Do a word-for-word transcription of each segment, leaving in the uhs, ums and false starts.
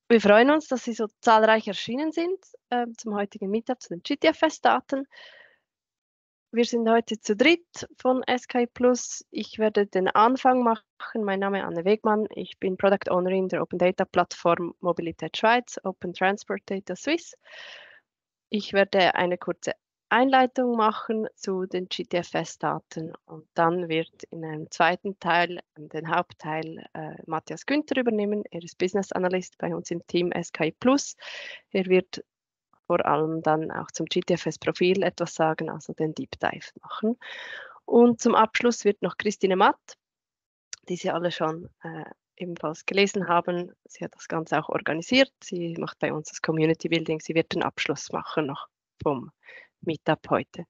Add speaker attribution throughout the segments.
Speaker 1: Wir freuen uns, dass Sie so zahlreich erschienen sind äh, zum heutigen Meetup zu den G T F S-Daten. Wir sind heute zu dritt von S K I Plus. Ich werde den Anfang machen. Mein Name ist Anne Wegmann. Ich bin Product Ownerin der Open Data Plattform Mobilität Schweiz, Open Transport Data Swiss. Ich werde eine kurze Einleitung machen zu den G T F S-Daten und dann wird in einem zweiten Teil, den Hauptteil, äh, Matthias Günther übernehmen. Er ist Business Analyst bei uns im Team S K I Plus. Er wird vor allem dann auch zum G T F S-Profil etwas sagen, also den Deep Dive machen. Und zum Abschluss wird noch Christine Matt, die Sie alle schon äh, ebenfalls gelesen haben. Sie hat das Ganze auch organisiert. Sie macht bei uns das Community Building. Sie wird den Abschluss machen noch vom Meetup heute.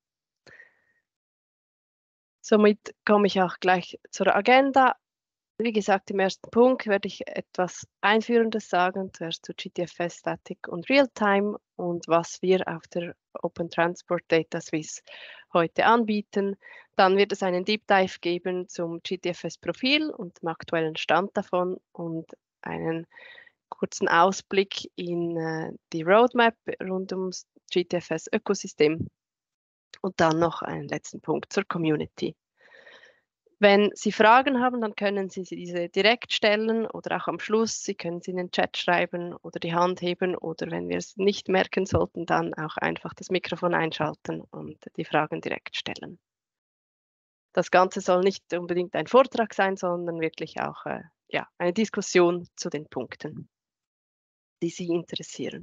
Speaker 1: Somit komme ich auch gleich zur Agenda. Wie gesagt, im ersten Punkt werde ich etwas Einführendes sagen, zuerst zu G T F S, Static und Realtime und was wir auf der Open Transport Data Swiss heute anbieten. Dann wird es einen Deep Dive geben zum G T F S-Profil und dem aktuellen Stand davon und einen kurzen Ausblick in äh, die Roadmap rund ums G T F S-Ökosystem und dann noch einen letzten Punkt zur Community. Wenn Sie Fragen haben, dann können Sie diese direkt stellen oder auch am Schluss. Sie können sie in den Chat schreiben oder die Hand heben oder wenn wir es nicht merken sollten, dann auch einfach das Mikrofon einschalten und die Fragen direkt stellen. Das Ganze soll nicht unbedingt ein Vortrag sein, sondern wirklich auch äh, ja, eine Diskussion zu den Punkten, die Sie interessieren.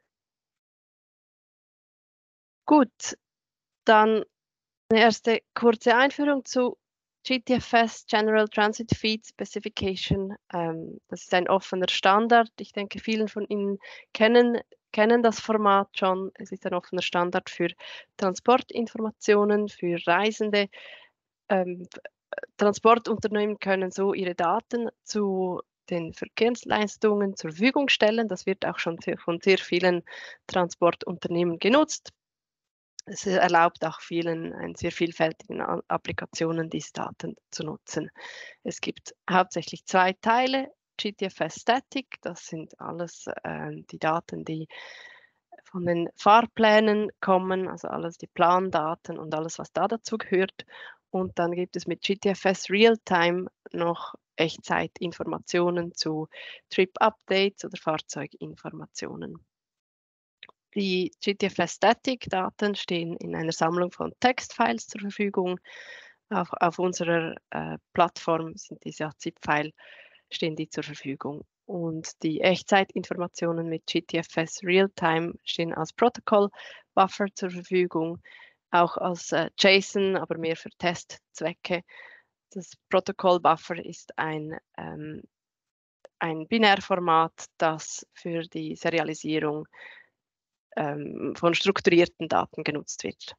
Speaker 1: Gut, dann eine erste kurze Einführung zu G T F S, General Transit Feed Specification. Ähm, das ist ein offener Standard. Ich denke, vielen von Ihnen kennen, kennen das Format schon. Es ist ein offener Standard für Transportinformationen, für Reisende. Ähm, Transportunternehmen können so ihre Daten zu den Verkehrsleistungen zur Verfügung stellen. Das wird auch schon von sehr vielen Transportunternehmen genutzt. Es erlaubt auch vielen, in sehr vielfältigen Applikationen, diese Daten zu nutzen. Es gibt hauptsächlich zwei Teile. G T F S Static, das sind alles äh, die Daten, die von den Fahrplänen kommen, also alles die Plandaten und alles, was da dazu gehört. Und dann gibt es mit G T F S Realtime noch Echtzeitinformationen zu Trip-Updates oder Fahrzeuginformationen. Die G T F S-Static-Daten stehen in einer Sammlung von Textfiles zur Verfügung. Auf, auf unserer äh, Plattform sind diese ZIP-File, stehen die zur Verfügung. Und die Echtzeitinformationen mit G T F S Realtime stehen als Protokoll-Buffer zur Verfügung, auch als äh, JSON, aber mehr für Testzwecke. Das Protokoll-Buffer ist ein, ähm, ein Binärformat, das für die Serialisierung von strukturierten Daten genutzt wird.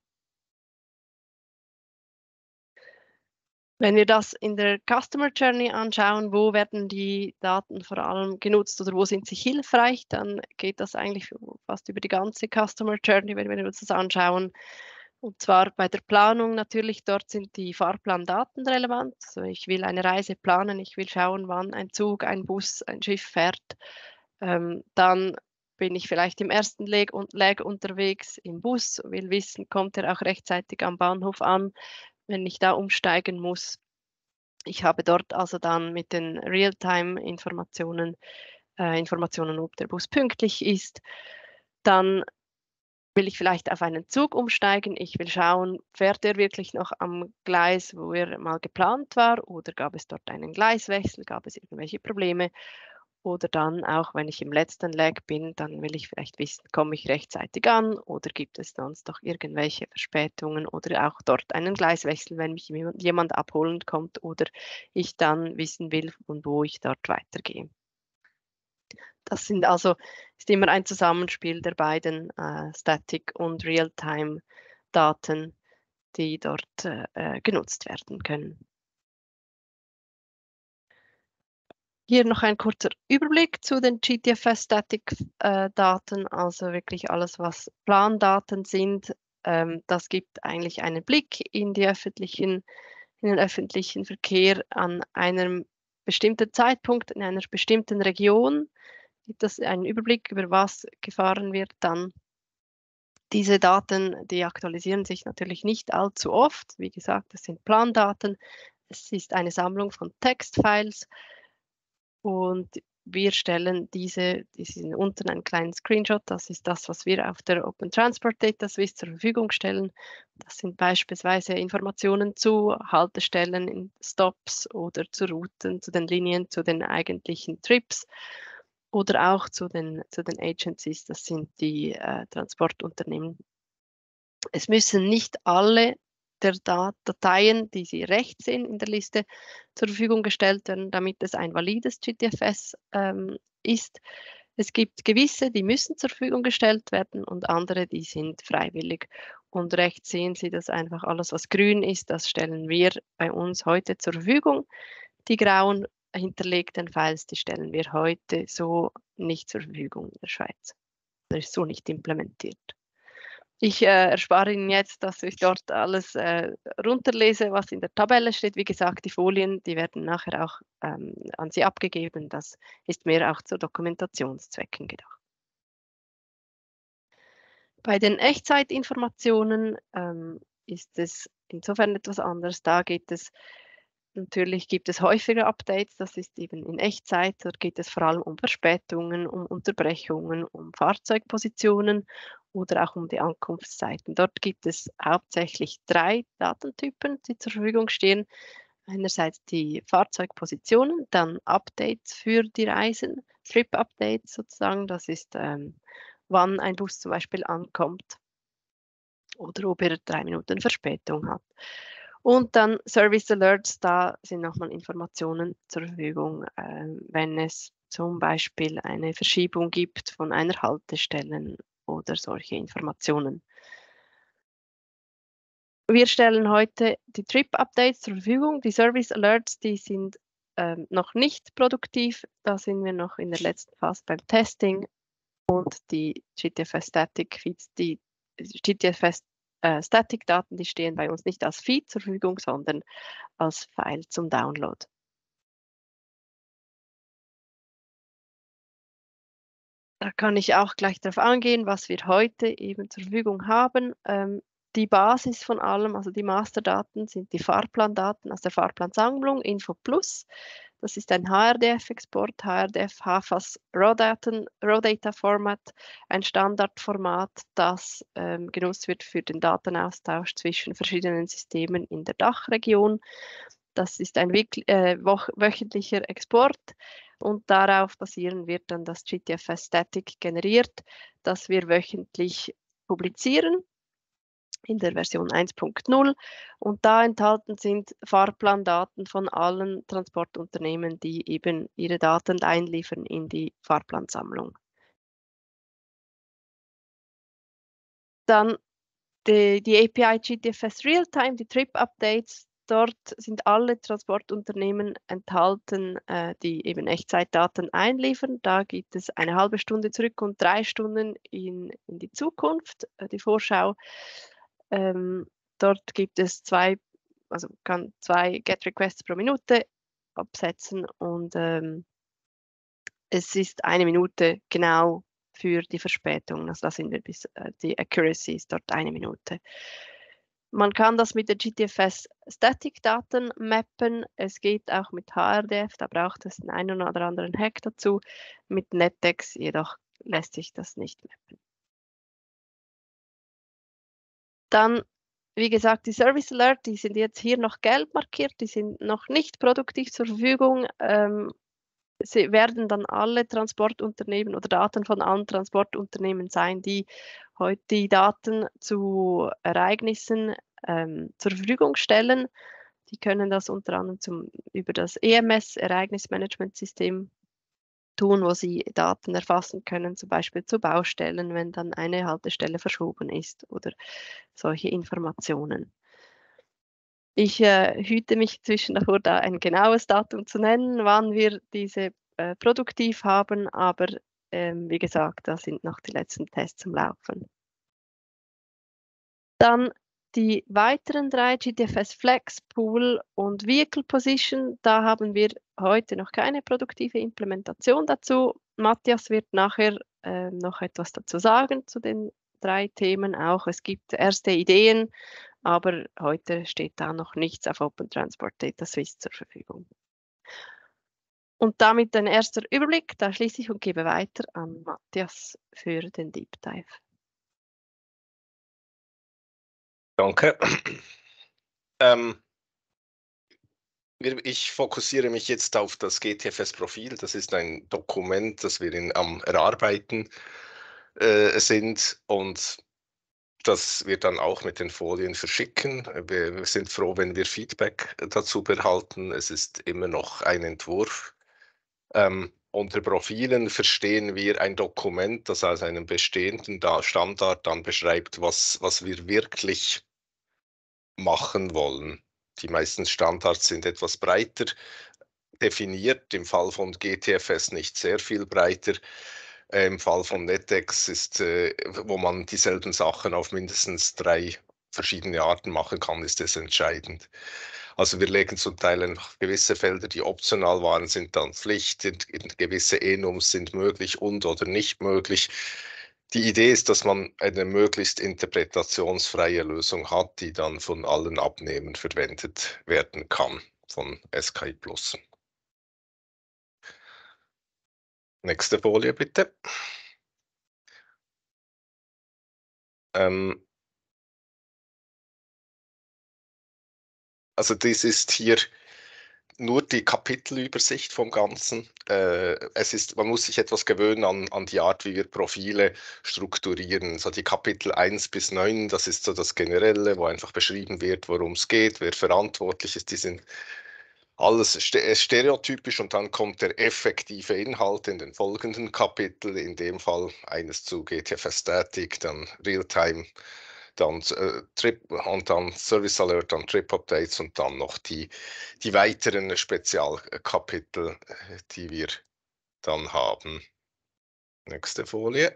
Speaker 1: Wenn wir das in der Customer Journey anschauen, wo werden die Daten vor allem genutzt oder wo sind sie hilfreich, dann geht das eigentlich fast über die ganze Customer Journey, wenn wir uns das anschauen. Und zwar bei der Planung natürlich, dort sind die Fahrplandaten relevant. Also ich will eine Reise planen, ich will schauen, wann ein Zug, ein Bus, ein Schiff fährt. Ähm, dann bin ich vielleicht im ersten Leg, Leg unterwegs im Bus, will wissen, kommt er auch rechtzeitig am Bahnhof an, wenn ich da umsteigen muss. Ich habe dort also dann mit den Realtime-Informationen äh, Informationen, ob der Bus pünktlich ist. Dann will ich vielleicht auf einen Zug umsteigen. Ich will schauen, fährt er wirklich noch am Gleis, wo er mal geplant war, oder gab es dort einen Gleiswechsel, gab es irgendwelche Probleme? Oder dann auch, wenn ich im letzten Leg bin, dann will ich vielleicht wissen, komme ich rechtzeitig an oder gibt es sonst noch irgendwelche Verspätungen oder auch dort einen Gleiswechsel, wenn mich jemand abholen kommt oder ich dann wissen will, von wo ich dort weitergehe. Das sind also, ist immer ein Zusammenspiel der beiden äh, Static- und Realtime-Daten, die dort äh, genutzt werden können. Hier noch ein kurzer Überblick zu den G T F S-Static-Daten, also wirklich alles, was Plandaten sind. Ähm, das gibt eigentlich einen Blick in, die öffentlichen, in den öffentlichen Verkehr an einem bestimmten Zeitpunkt in einer bestimmten Region. gibt es einen Überblick, über was gefahren wird dann. Diese Daten, die aktualisieren sich natürlich nicht allzu oft. Wie gesagt, das sind Plandaten. Es ist eine Sammlung von Textfiles und wir stellen diese, die sind unten einen kleinen Screenshot, das ist das, was wir auf der Open Transport Data Suisse zur Verfügung stellen. Das sind beispielsweise Informationen zu Haltestellen in Stops oder zu Routen, zu den Linien, zu den eigentlichen Trips oder auch zu den, zu den Agencies, das sind die äh, Transportunternehmen. Es müssen nicht alle der Dateien, die Sie rechts sehen in der Liste, zur Verfügung gestellt werden, damit es ein valides G T F S ähm, ist. Es gibt gewisse, die müssen zur Verfügung gestellt werden und andere, die sind freiwillig. Und rechts sehen Sie, dass einfach alles, was grün ist, das stellen wir bei uns heute zur Verfügung. Die grauen hinterlegten Files, die stellen wir heute so nicht zur Verfügung in der Schweiz. Das ist so nicht implementiert. Ich äh, erspare Ihnen jetzt, dass ich dort alles äh, runterlese, was in der Tabelle steht. Wie gesagt, die Folien, die werden nachher auch ähm, an Sie abgegeben. Das ist mehr auch zu Dokumentationszwecken gedacht. Bei den Echtzeitinformationen ähm, ist es insofern etwas anderes. Da geht es natürlich, gibt es häufige Updates, das ist eben in Echtzeit. Dort geht es vor allem um Verspätungen, um Unterbrechungen, um Fahrzeugpositionen oder auch um die Ankunftszeiten. Dort gibt es hauptsächlich drei Datentypen, die zur Verfügung stehen. Einerseits die Fahrzeugpositionen, dann Updates für die Reisen, Trip-Updates sozusagen, das ist, ähm, wann ein Bus zum Beispiel ankommt oder ob er drei Minuten Verspätung hat. Und dann Service Alerts, da sind nochmal Informationen zur Verfügung, äh, wenn es zum Beispiel eine Verschiebung gibt von einer Haltestelle oder solche Informationen. Wir stellen heute die Trip-Updates zur Verfügung. Die Service Alerts, die sind ähm, noch nicht produktiv. Da sind wir noch in der letzten Phase beim Testing. Und die G T F S Static Feeds, die G T F S äh, Static Daten, die stehen bei uns nicht als Feed zur Verfügung, sondern als File zum Download. Da kann ich auch gleich darauf eingehen, was wir heute eben zur Verfügung haben. Ähm, die Basis von allem, also die Masterdaten, sind die Fahrplandaten aus der Fahrplansammlung Info Plus. Das ist ein H R D F-Export, H R D F, H F A S Raw, Daten, Raw Data Format, ein Standardformat, das ähm, genutzt wird für den Datenaustausch zwischen verschiedenen Systemen in der Dachregion. Das ist ein äh, wöchentlicher Export und darauf basieren wird dann das G T F S Static generiert, das wir wöchentlich publizieren in der Version eins Punkt null und da enthalten sind Fahrplandaten von allen Transportunternehmen, die eben ihre Daten einliefern in die Fahrplansammlung. Dann die, die A P I G T F S Realtime, die Trip-Updates, dort sind alle Transportunternehmen enthalten, äh, die eben Echtzeitdaten einliefern. Da gibt es eine halbe Stunde zurück und drei Stunden in, in die Zukunft, äh, die Vorschau. Ähm, dort gibt es zwei, also kann zwei Get-Requests pro Minute absetzen und ähm, es ist eine Minute genau für die Verspätung. Also da sind wir bis, äh, die Accuracy ist dort eine Minute. Man kann das mit der G T F S Static Daten mappen. Es geht auch mit H R D F, da braucht es den einen oder anderen Hack dazu. Mit NetEx jedoch lässt sich das nicht mappen. Dann, wie gesagt, die Service Alert, die sind jetzt hier noch gelb markiert, die sind noch nicht produktiv zur Verfügung. Ähm, sie werden dann alle Transportunternehmen oder Daten von allen Transportunternehmen sein, die heute die Daten zu Ereignissen ähm, zur Verfügung stellen. Die können das unter anderem zum, über das E M S, Ereignismanagementsystem, tun, wo sie Daten erfassen können, zum Beispiel zu Baustellen, wenn dann eine Haltestelle verschoben ist oder solche Informationen. Ich äh, hüte mich inzwischen davor, da ein genaues Datum zu nennen, wann wir diese äh, produktiv haben, aber ähm, wie gesagt, da sind noch die letzten Tests am Laufen. Dann die weiteren drei, G T F S Flex, Pool und Vehicle Position, da haben wir heute noch keine produktive Implementation dazu. Matthias wird nachher äh, noch etwas dazu sagen zu den drei Themen auch. Es gibt erste Ideen, aber heute steht da noch nichts auf Open Transport Data Suisse zur Verfügung. Und damit ein erster Überblick, da schließe ich und gebe weiter an Matthias für den Deep Dive.
Speaker 2: Danke. ähm, ich fokussiere mich jetzt auf das G T F S-Profil. Das ist ein Dokument, das wir in, am Erarbeiten äh, sind, und das wir dann auch mit den Folien verschicken. Wir, wir sind froh, wenn wir Feedback dazu behalten. Es ist immer noch ein Entwurf. Ähm, unter Profilen verstehen wir ein Dokument, das aus einem bestehenden Standard dann beschreibt, was, was wir wirklich machen wollen. Die meisten Standards sind etwas breiter definiert, im Fall von G T F S nicht sehr viel breiter. Äh, Im Fall von NetEx ist, äh, wo man dieselben Sachen auf mindestens drei verschiedene Arten machen kann, ist es entscheidend. Also wir legen zum Teil einfach gewisse Felder, die optional waren, sind dann Pflicht, gewisse Enums sind möglich und oder nicht möglich. Die Idee ist, dass man eine möglichst interpretationsfreie Lösung hat, die dann von allen Abnehmern verwendet werden kann, von S K I Plus. Nächste Folie bitte. Ähm, also dies ist hier nur die Kapitelübersicht vom Ganzen. Äh, es ist, man muss sich etwas gewöhnen an, an die Art, wie wir Profile strukturieren. So die Kapitel eins bis neun, das ist so das Generelle, wo einfach beschrieben wird, worum es geht, wer verantwortlich ist. Die sind alles stereotypisch, und dann kommt der effektive Inhalt in den folgenden Kapiteln, in dem Fall eines zu G T F S Static, dann Realtime, dann äh, Trip und dann Service Alert, dann Trip Updates und dann noch die, die weiteren Spezialkapitel, die wir dann haben. Nächste Folie.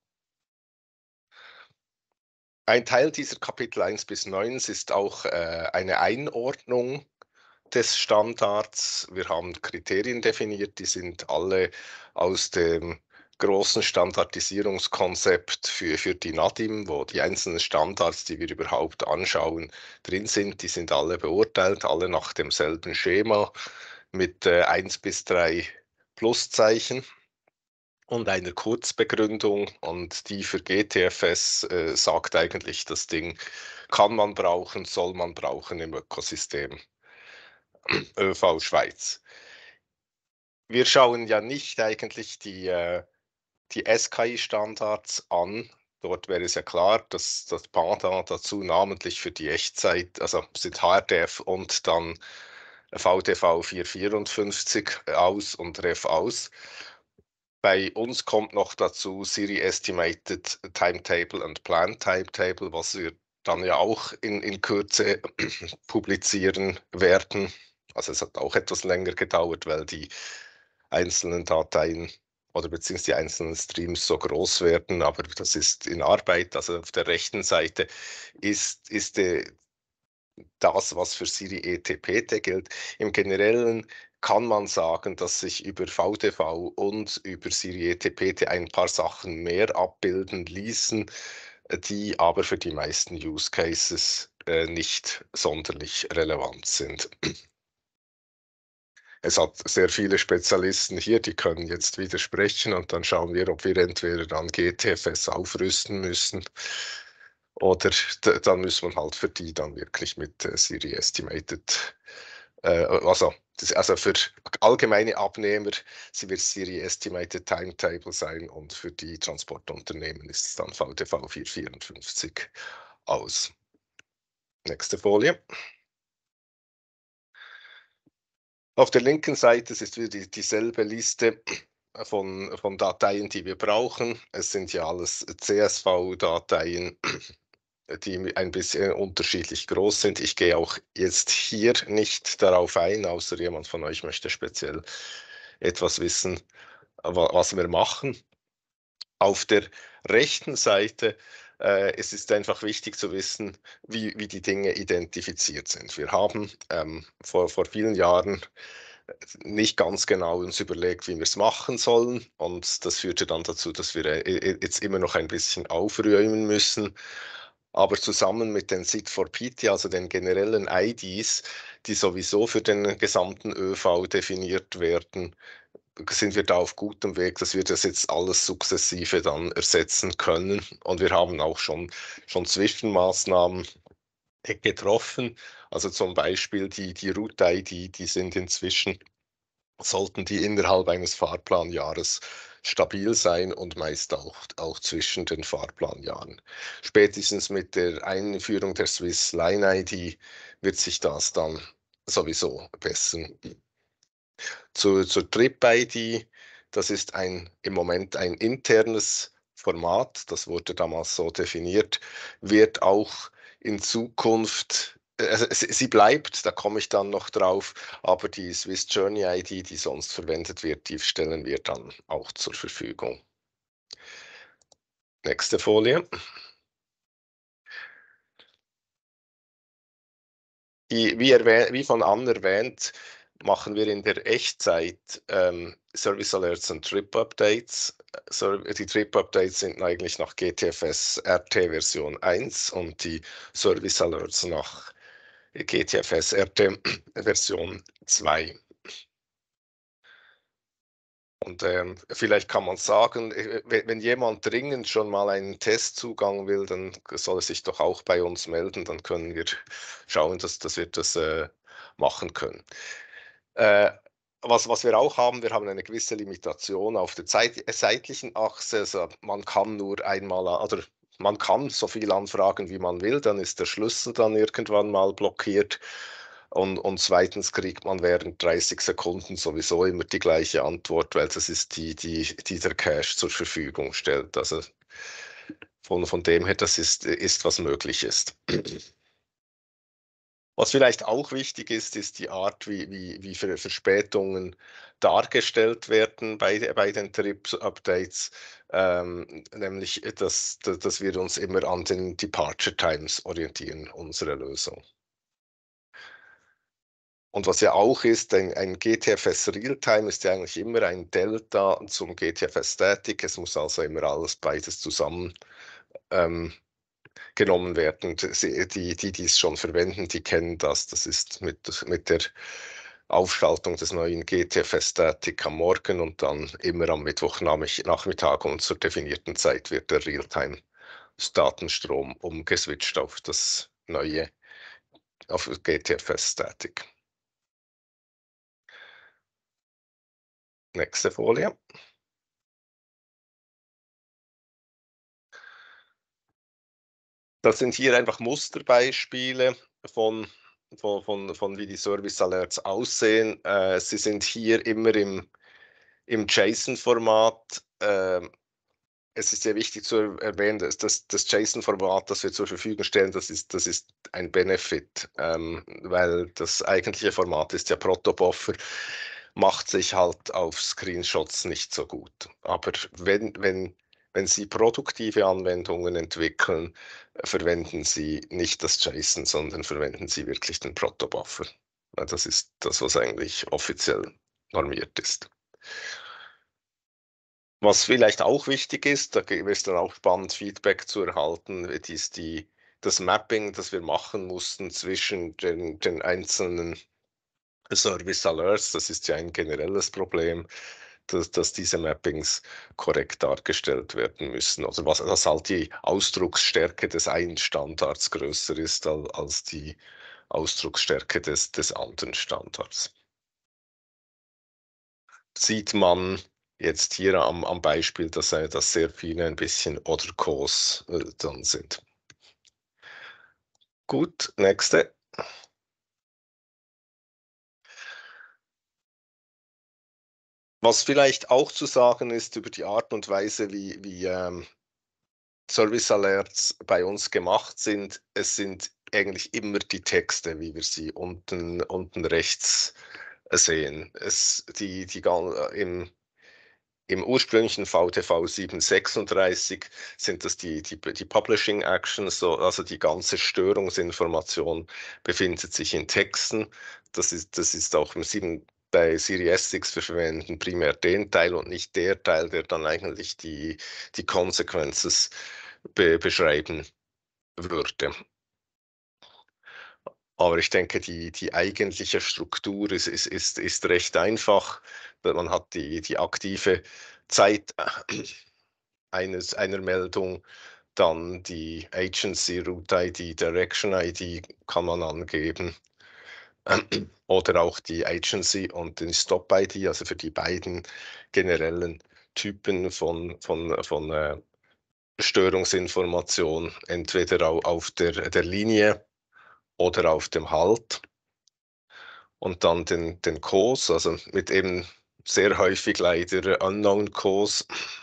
Speaker 2: Ein Teil dieser Kapitel eins bis neun ist auch äh, eine Einordnung des Standards. Wir haben Kriterien definiert, die sind alle aus dem großen Standardisierungskonzept für, für die NADIM, wo die einzelnen Standards, die wir überhaupt anschauen, drin sind. Die sind alle beurteilt, alle nach demselben Schema mit äh, eins bis drei Pluszeichen und einer Kurzbegründung, und die für G T F S äh, sagt eigentlich, das Ding kann man brauchen, soll man brauchen im Ökosystem ÖV Schweiz. Wir schauen ja nicht eigentlich die, äh, die S K I-Standards an. Dort wäre es ja klar, dass das Pendant dazu namentlich für die Echtzeit, also sind H R D F und dann V D V vierhundertvierundfünfzig aus und R E F aus. Bei uns kommt noch dazu Siri Estimated Timetable und Plan Timetable, was wir dann ja auch in, in Kürze publizieren werden. Also es hat auch etwas länger gedauert, weil die einzelnen Dateien oder beziehungsweise die einzelnen Streams so groß werden, aber das ist in Arbeit. Also auf der rechten Seite ist, ist die, das, was für Siri E T P T gilt. Im Generellen kann man sagen, dass sich über V D V und über Siri E T P T ein paar Sachen mehr abbilden ließen, die aber für die meisten Use Cases äh, nicht sonderlich relevant sind. Es hat sehr viele Spezialisten hier, die können jetzt widersprechen, und dann schauen wir, ob wir entweder dann G T F S aufrüsten müssen oder dann müssen wir halt für die dann wirklich mit äh, Siri Estimated, äh, also, das, also für allgemeine Abnehmer, sie wird Siri Estimated Timetable sein, und für die Transportunternehmen ist es dann V D V vierhundertvierundfünfzig aus. Nächste Folie. Auf der linken Seite ist wieder die, dieselbe Liste von, von Dateien, die wir brauchen. Es sind ja alles C S V-Dateien, die ein bisschen unterschiedlich groß sind. Ich gehe auch jetzt hier nicht darauf ein, außer jemand von euch möchte speziell etwas wissen, was wir machen. Auf der rechten Seite äh, es ist einfach wichtig zu wissen, wie, wie die Dinge identifiziert sind. Wir haben ähm, vor, vor vielen Jahren nicht ganz genau uns überlegt, wie wir es machen sollen. Und das führte dann dazu, dass wir äh, jetzt immer noch ein bisschen aufräumen müssen. Aber zusammen mit den Sit for Pity, also den generellen I Ds, die sowieso für den gesamten ÖV definiert werden, sind wir da auf gutem Weg, dass wir das jetzt alles sukzessive dann ersetzen können. Und wir haben auch schon, schon Zwischenmaßnahmen getroffen. Also zum Beispiel die, die Route-I D, die sind inzwischen, sollten die innerhalb eines Fahrplanjahres stabil sein und meist auch, auch zwischen den Fahrplanjahren. Spätestens mit der Einführung der Swiss Line I D wird sich das dann sowieso bessern. Zu, zur Trip-I D, das ist ein, im Moment ein internes Format, das wurde damals so definiert, wird auch in Zukunft, also sie bleibt, da komme ich dann noch drauf, aber die Swiss Journey I D, die sonst verwendet wird, die stellen wir dann auch zur Verfügung. Nächste Folie. Die, wie, erwähnt, wie von Anne erwähnt, machen wir in der Echtzeit ähm, Service Alerts und Trip Updates. Die Trip Updates sind eigentlich nach G T F S R T Version eins und die Service Alerts nach G T F S R T Version zwei. Und ähm, vielleicht kann man sagen, wenn jemand dringend schon mal einen Testzugang will, dann soll er sich doch auch bei uns melden, dann können wir schauen, dass, dass wir das äh, machen können. Äh, was, was wir auch haben, wir haben eine gewisse Limitation auf der Zeit, seitlichen Achse. Also man kann nur einmal, oder man kann so viel anfragen, wie man will, dann ist der Schlüssel dann irgendwann mal blockiert. Und, und zweitens kriegt man während dreißig Sekunden sowieso immer die gleiche Antwort, weil das ist die, die, die der Cache zur Verfügung stellt. Also von, von dem her, das ist, ist was möglich ist. Was vielleicht auch wichtig ist, ist die Art, wie, wie, wie Verspätungen dargestellt werden bei, bei den Trip-Updates, ähm, nämlich, dass, dass wir uns immer an den Departure Times orientieren, unsere Lösung. Und was ja auch ist, ein, ein G T F S Realtime ist ja eigentlich immer ein Delta zum G T F S Static. Es muss also immer alles beides zusammen ähm, genommen werden. Die, die, die es schon verwenden, die kennen das. Das ist mit, mit der Aufschaltung des neuen G T F S Static am Morgen und dann immer am Mittwochnachmittag und zur definierten Zeit wird der Realtime-Datenstrom umgeswitcht auf das neue, auf G T F S Static. Nächste Folie. Das sind hier einfach Musterbeispiele von, von, von, von wie die Service Alerts aussehen. Äh, sie sind hier immer im, im JSON-Format. Äh, es ist sehr wichtig zu erwähnen, dass das, das JSON-Format, das wir zur Verfügung stellen, das ist, das ist ein Benefit, ähm, weil das eigentliche Format ist ja Protobuffer, macht sich halt auf Screenshots nicht so gut. Aber wenn, wenn, wenn Sie produktive Anwendungen entwickeln, verwenden Sie nicht das JSON, sondern verwenden Sie wirklich den Protobuffer. Das ist das, was eigentlich offiziell normiert ist. Was vielleicht auch wichtig ist, da wäre es dann auch spannend, Feedback zu erhalten, ist die, das Mapping, das wir machen mussten zwischen den, den einzelnen Service Alerts. Das ist ja ein generelles Problem, dass, dass diese Mappings korrekt dargestellt werden müssen. Oder was, dass halt die Ausdrucksstärke des einen Standards größer ist als, als die Ausdrucksstärke des, des anderen Standards. Sieht man jetzt hier am, am Beispiel, dass, äh, dass sehr viele ein bisschen Other Cause äh, dann sind. Gut, nächste. Was vielleicht auch zu sagen ist über die Art und Weise, wie, wie ähm, Service Alerts bei uns gemacht sind, es sind eigentlich immer die Texte, wie wir sie unten, unten rechts sehen. Es, die, die, im, Im ursprünglichen V T V siebenhundertsechsunddreißig sind das die, die, die Publishing Actions, so, also die ganze Störungsinformation befindet sich in Texten. Das ist, das ist auch im sieben, bei Siri S sechs, wir verwenden primär den Teil und nicht der Teil, der dann eigentlich die, die Consequences be beschreiben würde. Aber ich denke, die, die eigentliche Struktur ist, ist, ist, ist recht einfach. Man hat die, die aktive Zeit eines, einer Meldung, dann die Agency, Route I D, Direction I D kann man angeben. Oder auch die Agency und den Stop I D, also für die beiden generellen Typen von, von, von äh, Störungsinformation, entweder auf der, der Linie oder auf dem Halt. Und dann den, den Cause, also mit eben sehr häufig leider Unknown Cause.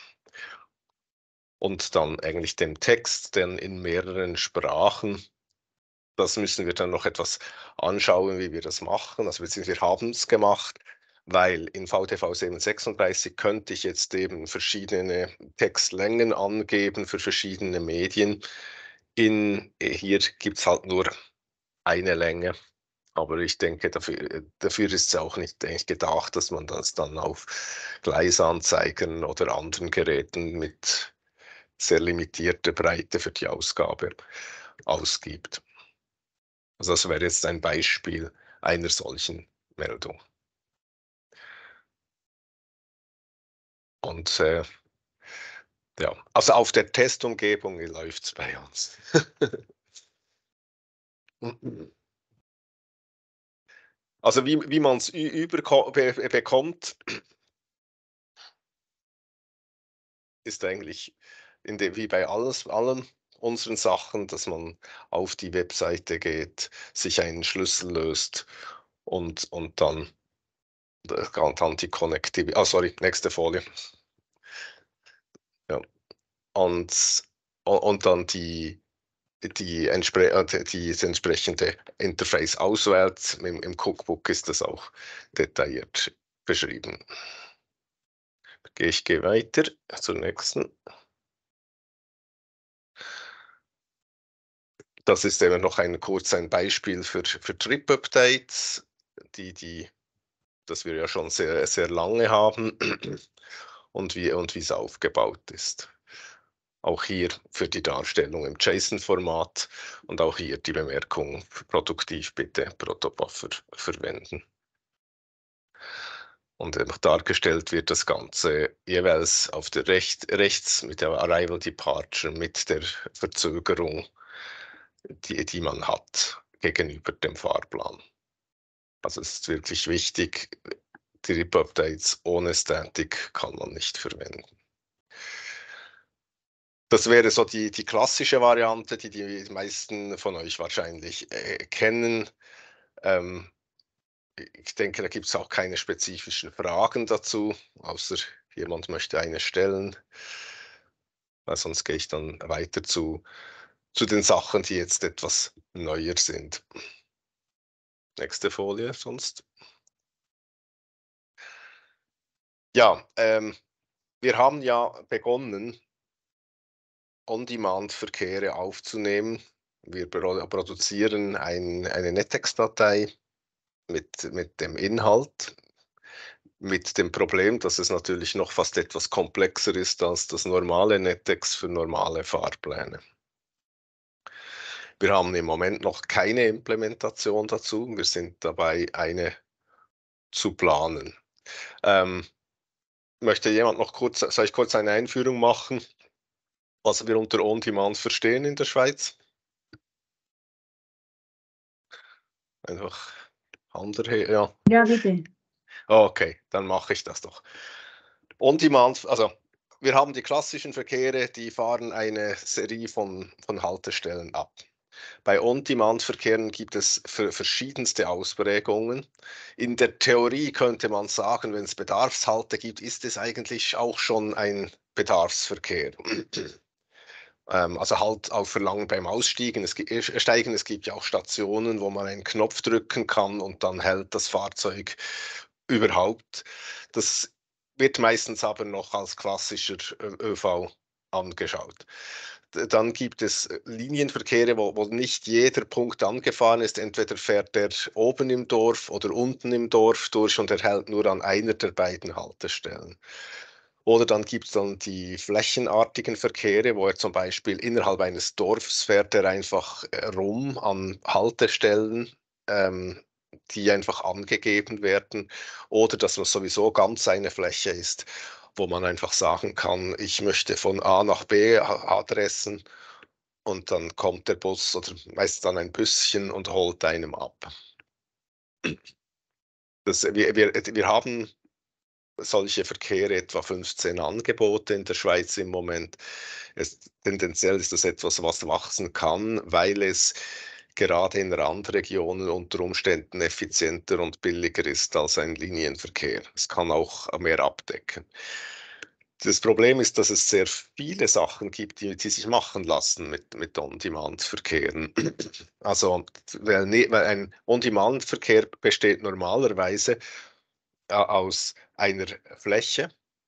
Speaker 2: Und dann eigentlich den Text, den in mehreren Sprachen. Das müssen wir dann noch etwas anschauen, wie wir das machen. Also wir haben es gemacht, weil in V T V siebenhundertsechsunddreißig könnte ich jetzt eben verschiedene Textlängen angeben für verschiedene Medien. In, hier gibt es halt nur eine Länge. Aber ich denke, dafür, dafür ist es auch nicht eigentlich gedacht, dass man das dann auf Gleisanzeigern oder anderen Geräten mit sehr limitierter Breite für die Ausgabe ausgibt. Also das wäre jetzt ein Beispiel einer solchen Meldung. Und äh, ja, also auf der Testumgebung läuft es bei uns. Also wie, wie man es bekommt, ist eigentlich in de, wie bei alles, allen unseren Sachen, dass man auf die Webseite geht, sich einen Schlüssel löst und, und dann, dann die Connectivity. Ah, sorry, nächste Folie. Ja. Und, und dann die, die, entspre die, das entsprechende Interface auswählt. Im, Im Cookbook ist das auch detailliert beschrieben. Ich gehe weiter zur nächsten. Das ist eben noch ein kurz ein Beispiel für, für Trip-Updates, die, die, das wir ja schon sehr, sehr lange haben und wie, und wie es aufgebaut ist. Auch hier für die Darstellung im JSON-Format und auch hier die Bemerkung, produktiv bitte Protobuffer verwenden. Und dargestellt wird das Ganze jeweils auf der Recht, rechts mit der Arrival Departure, mit der Verzögerung, die, die man hat gegenüber dem Fahrplan. Also es ist wirklich wichtig, die R I P-Updates ohne Static kann man nicht verwenden. Das wäre so die, die klassische Variante, die die meisten von euch wahrscheinlich äh, kennen. Ähm, ich denke, da gibt es auch keine spezifischen Fragen dazu, außer jemand möchte eine stellen. Weil sonst gehe ich dann weiter zu, zu den Sachen, die jetzt etwas neuer sind. Nächste Folie sonst. Ja, ähm, wir haben ja begonnen, On-Demand-Verkehre aufzunehmen. Wir produzieren ein, eine NetText-Datei mit, mit dem Inhalt, mit dem Problem, dass es natürlich noch fast etwas komplexer ist als das normale NetText für normale Fahrpläne. Wir haben im Moment noch keine Implementation dazu. Wir sind dabei, eine zu planen. Ähm, möchte jemand noch kurz, soll ich kurz eine Einführung machen, was wir unter On-Demand verstehen in der Schweiz? Einfach andere, ja.
Speaker 3: Ja, bitte.
Speaker 2: Okay, dann mache ich das doch. On-Demand, also wir haben die klassischen Verkehre, die fahren eine Serie von, von Haltestellen ab. Bei On-Demand-Verkehren gibt es verschiedenste Ausprägungen. In der Theorie könnte man sagen, wenn es Bedarfshalte gibt, ist es eigentlich auch schon ein Bedarfsverkehr. ähm, also halt auf Verlangen beim Aussteigen. Es, äh, steigen. Es gibt ja auch Stationen, wo man einen Knopf drücken kann und dann hält das Fahrzeug überhaupt. Das wird meistens aber noch als klassischer ÖV angeschaut. dann gibt es Linienverkehre, wo, wo nicht jeder Punkt angefahren ist. Entweder fährt er oben im Dorf oder unten im Dorf durch und er hält nur an einer der beiden Haltestellen. Oder dann gibt es dann die flächenartigen Verkehre, wo er zum Beispiel innerhalb eines Dorfs fährt er einfach rum an Haltestellen, ähm, die einfach angegeben werden. Oder dass man sowieso ganz eine Fläche ist, wo man einfach sagen kann, ich möchte von A nach B Adressen und dann kommt der Bus oder meist dann ein Büsschen und holt einem ab. Das, wir, wir, wir haben solche Verkehre, etwa fünfzehn Angebote in der Schweiz im Moment. Es, tendenziell ist das etwas, was wachsen kann, weil es gerade in Randregionen unter Umständen effizienter und billiger ist als ein Linienverkehr. Es kann auch mehr abdecken. Das Problem ist, dass es sehr viele Sachen gibt, die, die sich machen lassen mit, mit On-Demand-Verkehren. Also, weil, ne, weil ein On-Demand-Verkehr besteht normalerweise äh, aus einer Fläche,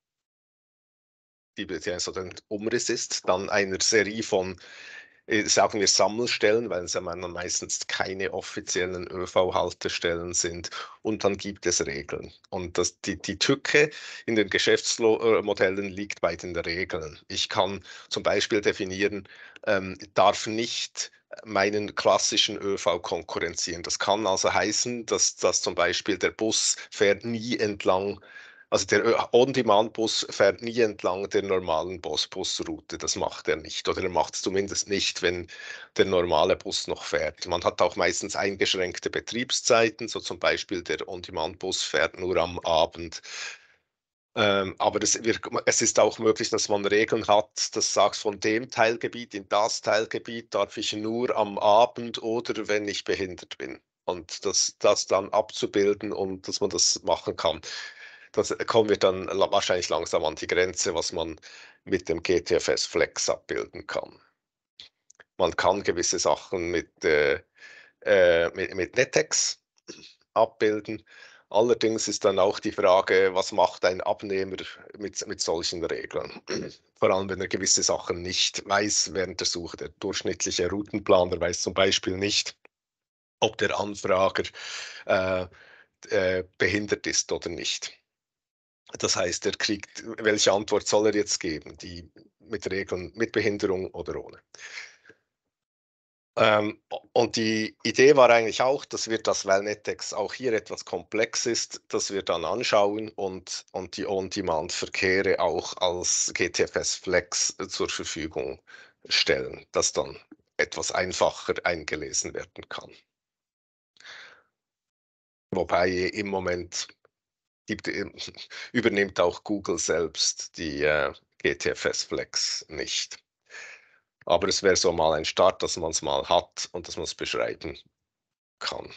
Speaker 2: die, die so ein Umriss ist, dann einer Serie von, äh, sagen wir, Sammelstellen, weil es ja meistens keine offiziellen ÖV-Haltestellen sind. Und dann gibt es Regeln. Und das, die, die Tücke in den Geschäftsmodellen liegt bei den Regeln. Ich kann zum Beispiel definieren, ähm, darf nicht meinen klassischen ÖV konkurrenzieren. Das kann also heißen, dass, dass zum Beispiel der Bus fährt nie entlang. Also der On-Demand-Bus fährt nie entlang der normalen Bus Busroute. Das macht er nicht. Oder er macht es zumindest nicht, wenn der normale Bus noch fährt. Man hat auch meistens eingeschränkte Betriebszeiten. So zum Beispiel der On-Demand-Bus fährt nur am Abend. Ähm, aber es, wir, es ist auch möglich, dass man Regeln hat, das sagt, von dem Teilgebiet in das Teilgebiet darf ich nur am Abend oder wenn ich behindert bin. Und das, das dann abzubilden und dass man das machen kann. Das kommen wir dann wahrscheinlich langsam an die Grenze, was man mit dem G T F S Flex abbilden kann. Man kann gewisse Sachen mit, äh, äh, mit, mit NetEx abbilden. Allerdings ist dann auch die Frage, was macht ein Abnehmer mit, mit solchen Regeln? Vor allem, wenn er gewisse Sachen nicht weiß während der Suche. Der durchschnittliche Routenplaner weiß zum Beispiel nicht, ob der Anfrager äh, äh, behindert ist oder nicht. Das heißt, er kriegt, welche Antwort soll er jetzt geben? Die mit Regeln, mit Behinderung oder ohne? Ähm, und die Idee war eigentlich auch, dass wir das, weil NetEx auch hier etwas komplex ist, dass wir dann anschauen und, und die On-Demand-Verkehre auch als G T F S Flex zur Verfügung stellen, das dann etwas einfacher eingelesen werden kann. Wobei im Moment gibt, übernimmt auch Google selbst die äh, G T F S Flex nicht. Aber es wäre so mal ein Start, dass man es mal hat und dass man es beschreiben kann.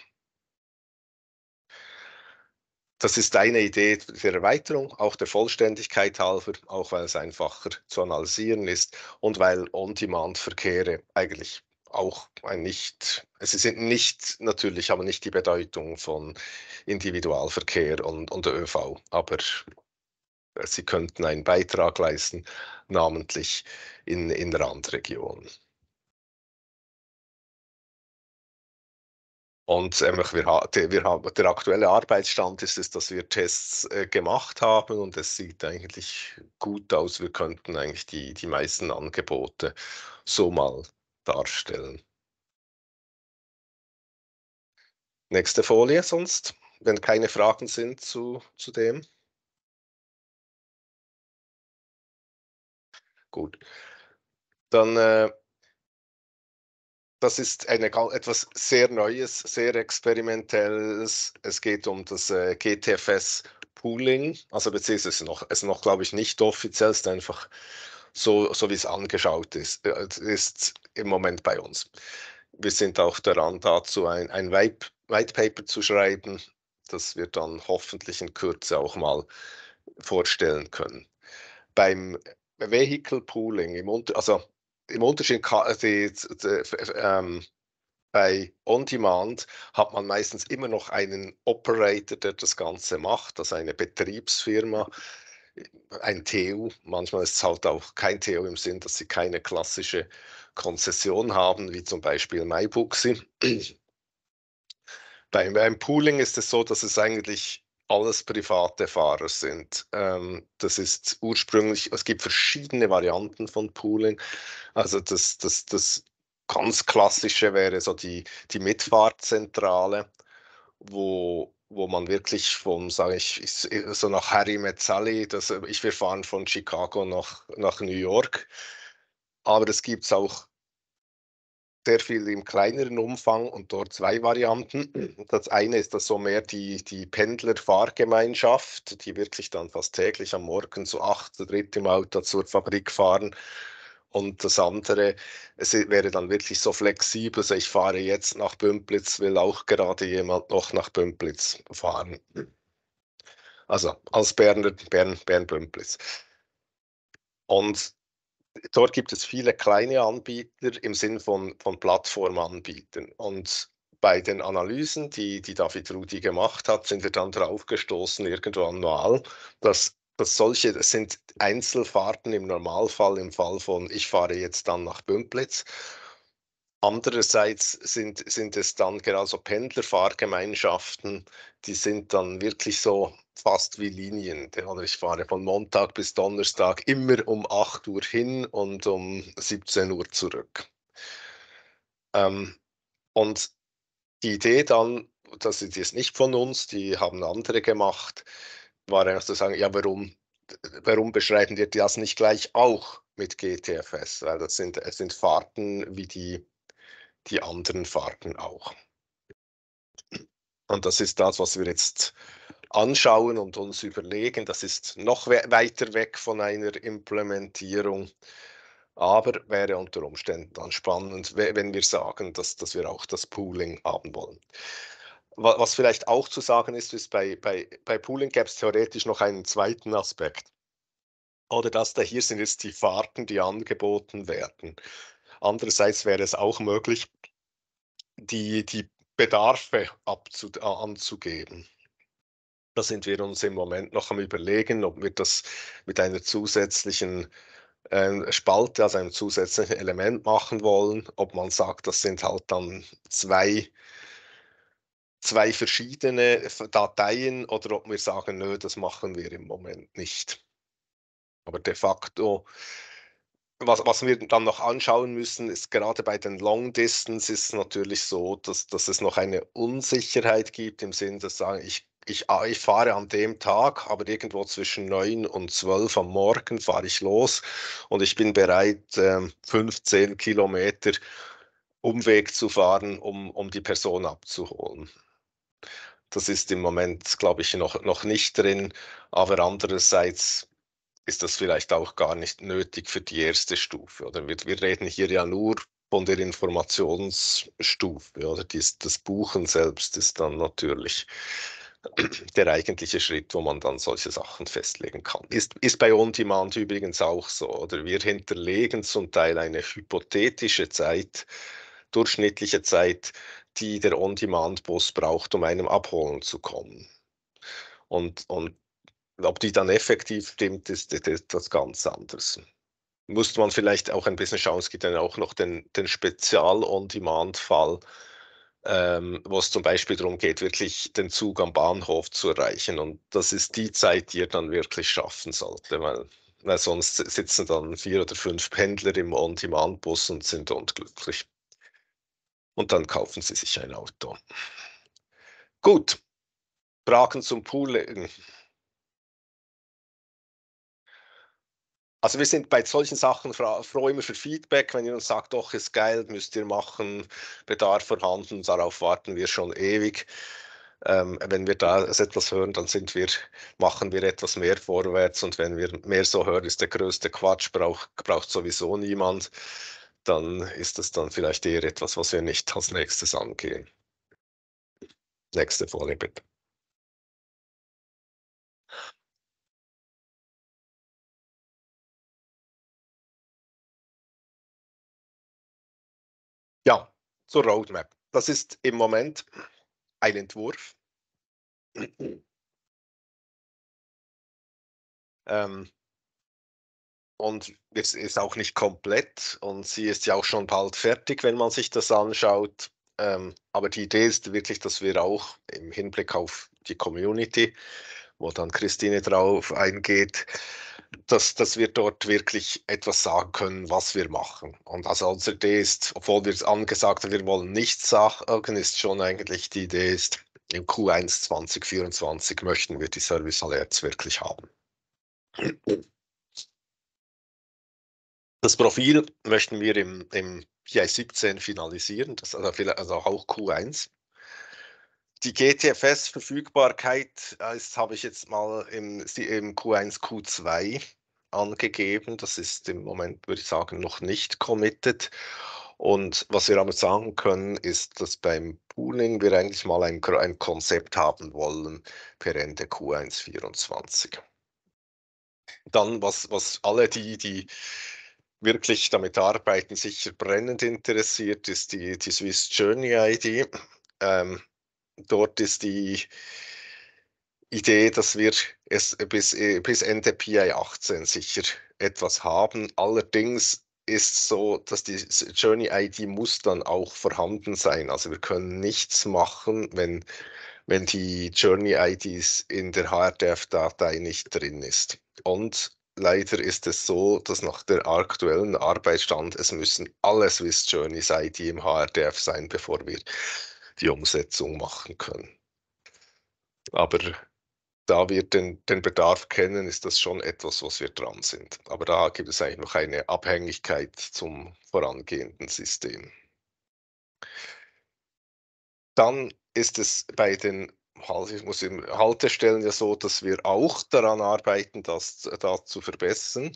Speaker 2: Das ist eine Idee der Erweiterung, auch der Vollständigkeit halber, auch weil es einfacher zu analysieren ist und weil On-Demand-Verkehre eigentlich auch ein nicht, es sind nicht natürlich, aber nicht die Bedeutung von Individualverkehr und, und ÖV, aber sie könnten einen Beitrag leisten, namentlich in, in Randregionen. Und ähm, wir, wir haben, der aktuelle Arbeitsstand ist es, dass wir Tests äh, gemacht haben und es sieht eigentlich gut aus. Wir könnten eigentlich die, die meisten Angebote so mal darstellen. Nächste Folie sonst, wenn keine Fragen sind zu, zu dem. Gut. Dann äh, das ist eine, etwas sehr Neues, sehr Experimentelles. Es geht um das äh, G T F S Pooling, also beziehungsweise es ist noch, es ist noch, glaube ich, nicht offiziell, es ist einfach so, so wie es angeschaut ist, äh, ist im Moment bei uns. Wir sind auch daran, dazu ein, ein White, White Paper zu schreiben, das wir dann hoffentlich in Kürze auch mal vorstellen können. Beim Vehicle Pooling, im Unter also im Unterschied, die, die, ähm, bei On-Demand hat man meistens immer noch einen Operator, der das Ganze macht, also eine Betriebsfirma. ein T U. Manchmal ist es halt auch kein T U im Sinn, dass sie keine klassische Konzession haben, wie zum Beispiel MyBooksy. Beim, beim Pooling ist es so, dass es eigentlich alles private Fahrer sind. Ähm, das ist ursprünglich, es gibt verschiedene Varianten von Pooling. Also das, das, das ganz klassische wäre so die, die Mitfahrzentrale, wo, wo man wirklich vom, sage ich, so nach Harry met Sally, das, ich, wir fahren von Chicago nach, nach New York. Aber es gibt es auch sehr viel im kleineren Umfang und dort zwei Varianten. Das eine ist das so mehr die, die Pendlerfahrgemeinschaft, die wirklich dann fast täglich am Morgen zu acht, zu dritt im Auto zur Fabrik fahren. Und das andere, es wäre dann wirklich so flexibel, also ich fahre jetzt nach Bümplitz, will auch gerade jemand noch nach Bümplitz fahren. Also als Berner, Bern, Bern-Bümplitz. Und dort gibt es viele kleine Anbieter im Sinn von, von Plattformanbietern. Und bei den Analysen, die, die David Rudi gemacht hat, sind wir dann drauf gestoßen, irgendwann mal, dass, dass solche, das sind Einzelfahrten im Normalfall, im Fall von, ich fahre jetzt dann nach Bümplitz. Andererseits sind, sind es dann gerade so Pendlerfahrgemeinschaften, die sind dann wirklich so fast wie Linien. Oder ich fahre von Montag bis Donnerstag immer um acht Uhr hin und um siebzehn Uhr zurück. Ähm, und die Idee dann, das ist jetzt nicht von uns, die haben andere gemacht, war einfach zu sagen, ja, warum, warum beschreiben wir das nicht gleich auch mit G T F S? Weil das sind, es sind Fahrten wie die die anderen Fahrten auch. Und das ist das, was wir jetzt anschauen und uns überlegen. Das ist noch we weiter weg von einer Implementierung, aber wäre unter Umständen dann spannend, wenn wir sagen, dass, dass wir auch das Pooling haben wollen. Was vielleicht auch zu sagen ist, ist bei, bei, bei Pooling gäbe es theoretisch noch einen zweiten Aspekt. Oder dass da hier sind jetzt die Fahrten, die angeboten werden. Andererseits wäre es auch möglich, die, die Bedarfe abzu, anzugeben. Da sind wir uns im Moment noch am Überlegen, ob wir das mit einer zusätzlichen äh, Spalte, also einem zusätzlichen Element machen wollen, ob man sagt, das sind halt dann zwei, zwei verschiedene Dateien oder ob wir sagen, nö, das machen wir im Moment nicht. Aber de facto Was, was wir dann noch anschauen müssen, ist gerade bei den Long Distance ist es natürlich so, dass, dass es noch eine Unsicherheit gibt im Sinne, dass sagen, ich, ich, ah, ich fahre an dem Tag, aber irgendwo zwischen neun und zwölf am Morgen fahre ich los und ich bin bereit, ähm, fünfzehn Kilometer Umweg zu fahren, um, um die Person abzuholen. Das ist im Moment, glaube ich, noch, noch nicht drin, aber andererseits ist das vielleicht auch gar nicht nötig für die erste Stufe. Oder wir, wir reden hier ja nur von der Informationsstufe. Oder dies, das Buchen selbst ist dann natürlich der eigentliche Schritt, wo man dann solche Sachen festlegen kann. Ist, ist bei On-Demand übrigens auch so. Oder wir hinterlegen zum Teil eine hypothetische Zeit, durchschnittliche Zeit, die der On-Demand-Bus braucht, um einem abholen zu kommen. Und, und ob die dann effektiv stimmt, ist etwas ganz anderes. Muss man vielleicht auch ein bisschen schauen, es gibt dann auch noch den, den Spezial-On-Demand-Fall, ähm, wo es zum Beispiel darum geht, wirklich den Zug am Bahnhof zu erreichen. Und das ist die Zeit, die ihr dann wirklich schaffen sollte, weil, weil sonst sitzen dann vier oder fünf Pendler im On-Demand-Bus und sind unglücklich. Und dann kaufen sie sich ein Auto. Gut, Fragen zum Pooling. Also wir sind bei solchen Sachen froh immer für Feedback, wenn ihr uns sagt, doch, ist geil, müsst ihr machen, Bedarf vorhanden, darauf warten wir schon ewig. Ähm, wenn wir da etwas hören, dann sind wir, machen wir etwas mehr vorwärts und wenn wir mehr so hören, ist der größte Quatsch, braucht, braucht sowieso niemand, dann ist das dann vielleicht eher etwas, was wir nicht als nächstes angehen. Nächste Folie bitte. Ja, zur Roadmap. Das ist im Moment ein Entwurf. Ähm, und es ist auch nicht komplett und sie ist ja auch schon bald fertig, wenn man sich das anschaut. Ähm, aber die Idee ist wirklich, dass wir auch im Hinblick auf die Community, wo dann Christine drauf eingeht, dass, dass wir dort wirklich etwas sagen können, was wir machen. Und also unsere Idee ist, obwohl wir es angesagt haben, wir wollen nichts sagen, ist schon eigentlich die Idee ist, im Q eins zwanzig vierundzwanzig möchten wir die Service Alerts wirklich haben. Das Profil möchten wir im, im P I siebzehn finalisieren, das also, also auch Q eins. Die G T F S-Verfügbarkeit, das habe ich jetzt mal im, im Q eins, Q zwei angegeben. Das ist im Moment, würde ich sagen, noch nicht committed. Und was wir aber sagen können, ist, dass beim Pooling wir eigentlich mal ein, ein Konzept haben wollen per Ende Q eins vierundzwanzig. Dann, was, was alle die, die wirklich damit arbeiten, sicher brennend interessiert, ist die, die Swiss Journey I D. Ähm, dort ist die Idee, dass wir es bis, bis Ende P I achtzehn sicher etwas haben. Allerdings ist so, dass die Journey I D muss dann auch vorhanden sein. Also wir können nichts machen, wenn, wenn die Journey I Ds in der H R D F-Datei nicht drin ist. Und leider ist es so, dass nach der aktuellen Arbeitsstand es müssen alle Swiss Journeys I D im H R D F sein, bevor wir die Umsetzung machen können. Aber da wir den, den Bedarf kennen, ist das schon etwas, was wir dran sind. Aber da gibt es eigentlich noch eine Abhängigkeit zum vorangehenden System. Dann ist es bei den ich muss im Haltestellen ja so, dass wir auch daran arbeiten, das da zu verbessern.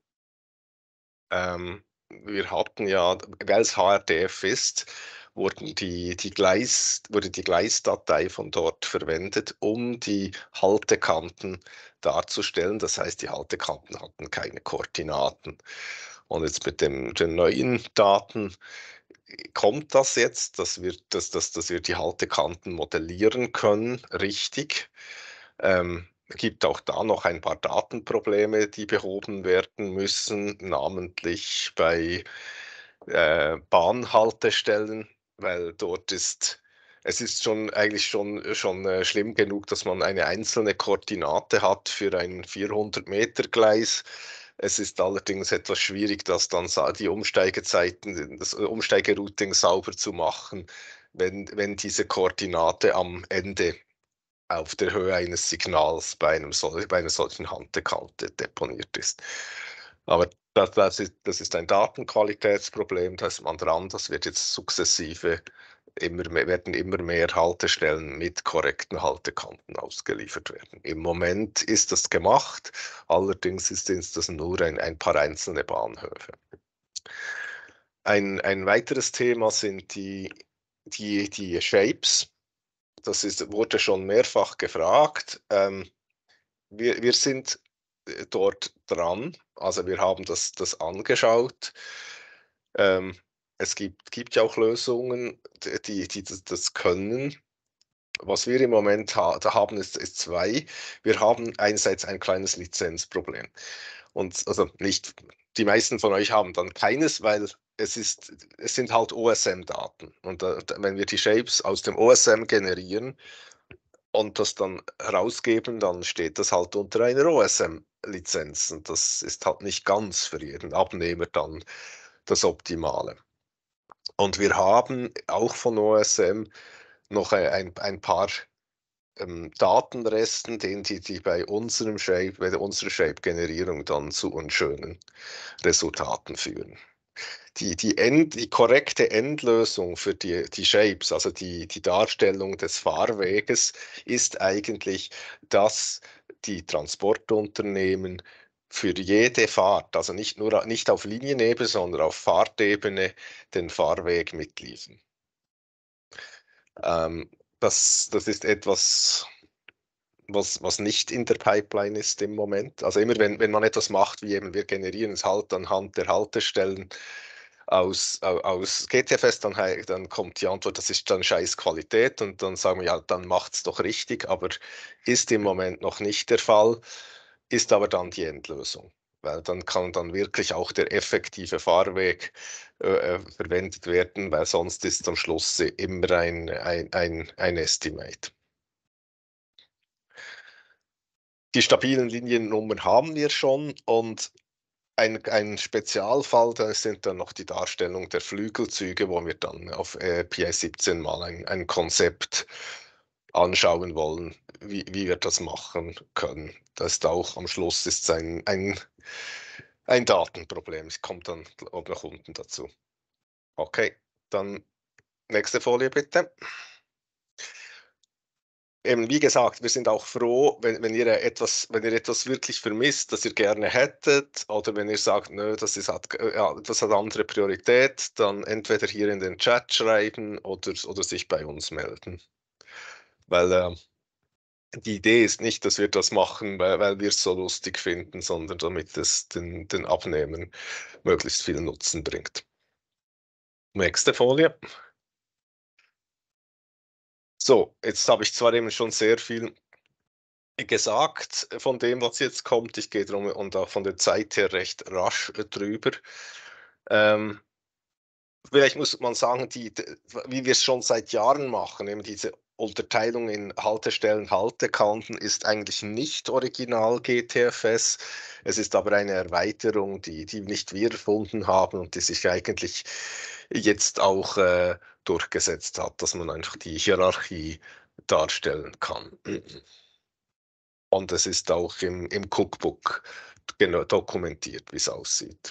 Speaker 2: Ähm, wir hatten ja, weil es H R D F ist, wurden die, die Gleis, wurde die Gleisdatei von dort verwendet, um die Haltekanten darzustellen. Das heißt, die Haltekanten hatten keine Koordinaten. Und jetzt mit dem, den neuen Daten kommt das jetzt, dass wir, dass, dass, dass wir die Haltekanten modellieren können, richtig. Ähm, Es gibt auch da noch ein paar Datenprobleme, die behoben werden müssen, namentlich bei äh, Bahnhaltestellen, weil dort ist, es ist schon eigentlich schon, schon äh, schlimm genug, dass man eine einzelne Koordinate hat für ein vierhundert Meter Gleis. Es ist allerdings etwas schwierig, das dann die Umsteigezeiten, das Umsteigerouting sauber zu machen, wenn, wenn diese Koordinate am Ende auf der Höhe eines Signals bei, einem sol bei einer solchen Haltekante deponiert ist. Aber das, das, ist, das ist ein Datenqualitätsproblem, da ist man dran, das wird jetzt sukzessive, immer mehr, werden immer mehr Haltestellen mit korrekten Haltekanten ausgeliefert werden. Im Moment ist das gemacht, allerdings sind das nur ein, ein paar einzelne Bahnhöfe. Ein, ein weiteres Thema sind die, die, die Shapes. Das ist, wurde schon mehrfach gefragt. Ähm, wir, wir sind dort dran, also wir haben das, das angeschaut. Ähm, es gibt, gibt ja auch Lösungen, die, die das, das können. Was wir im Moment ha da haben, ist, ist zwei. Wir haben einerseits ein kleines Lizenzproblem. Und also nicht, die meisten von euch haben dann keines, weil es ist, es sind halt O S M-Daten. Und äh, wenn wir die Shapes aus dem O S M generieren und das dann herausgeben, dann steht das halt unter einer O S M-Lizenz. Und das ist halt nicht ganz für jeden Abnehmer dann das Optimale. Und wir haben auch von O S M noch ein, ein paar ähm, Datenresten, den die, die bei unserem Shape, bei unserer Shape-Generierung dann zu unschönen Resultaten führen. Die, die, End, die korrekte Endlösung für die, die Shapes, also die, die Darstellung des Fahrweges, ist eigentlich, dass die Transportunternehmen für jede Fahrt, also nicht nur nicht auf Linienebene, sondern auf Fahrtebene, den Fahrweg mitliefern. Ähm, das, das ist etwas, was, was nicht in der Pipeline ist im Moment. Also immer wenn, wenn man etwas macht, wie eben wir generieren es halt anhand der Haltestellen aus, aus G T F S, dann, dann kommt die Antwort, das ist dann scheiß Qualität und dann sagen wir, ja, dann macht es doch richtig, aber ist im Moment noch nicht der Fall. ist aber dann die Endlösung, weil dann kann dann wirklich auch der effektive Fahrweg äh, verwendet werden, weil sonst ist am Schluss immer ein, ein, ein, ein Estimate. Die stabilen Liniennummern haben wir schon und ein, ein Spezialfall, das sind dann noch die Darstellung der Flügelzüge, wo wir dann auf äh, P I siebzehn mal ein, ein Konzept anschauen wollen, wie, wie wir das machen können. Das ist auch am Schluss ist ein, ein, ein Datenproblem. Es kommt dann noch unten dazu. Okay, dann nächste Folie bitte. Eben, wie gesagt, wir sind auch froh, wenn, wenn, ihr etwas, wenn ihr etwas wirklich vermisst, das ihr gerne hättet, oder wenn ihr sagt, nö, das, ist, hat, ja, das hat andere Priorität, dann entweder hier in den Chat schreiben oder, oder sich bei uns melden. Weil äh, die Idee ist nicht, dass wir das machen, weil, weil wir es so lustig finden, sondern damit es den, den Abnehmern möglichst viel Nutzen bringt. Nächste Folie. So, jetzt habe ich zwar eben schon sehr viel gesagt von dem, was jetzt kommt. Ich gehe darum und auch von der Zeit her recht rasch drüber. Ähm, vielleicht muss man sagen, die, wie wir es schon seit Jahren machen, eben diese Unterteilung in Haltestellen, Haltekanten ist eigentlich nicht original G T F S. Es ist aber eine Erweiterung, die, die nicht wir erfunden haben und die sich eigentlich jetzt auch äh, durchgesetzt hat, dass man einfach die Hierarchie darstellen kann. Und es ist auch im, im Cookbook genau dokumentiert, wie es aussieht.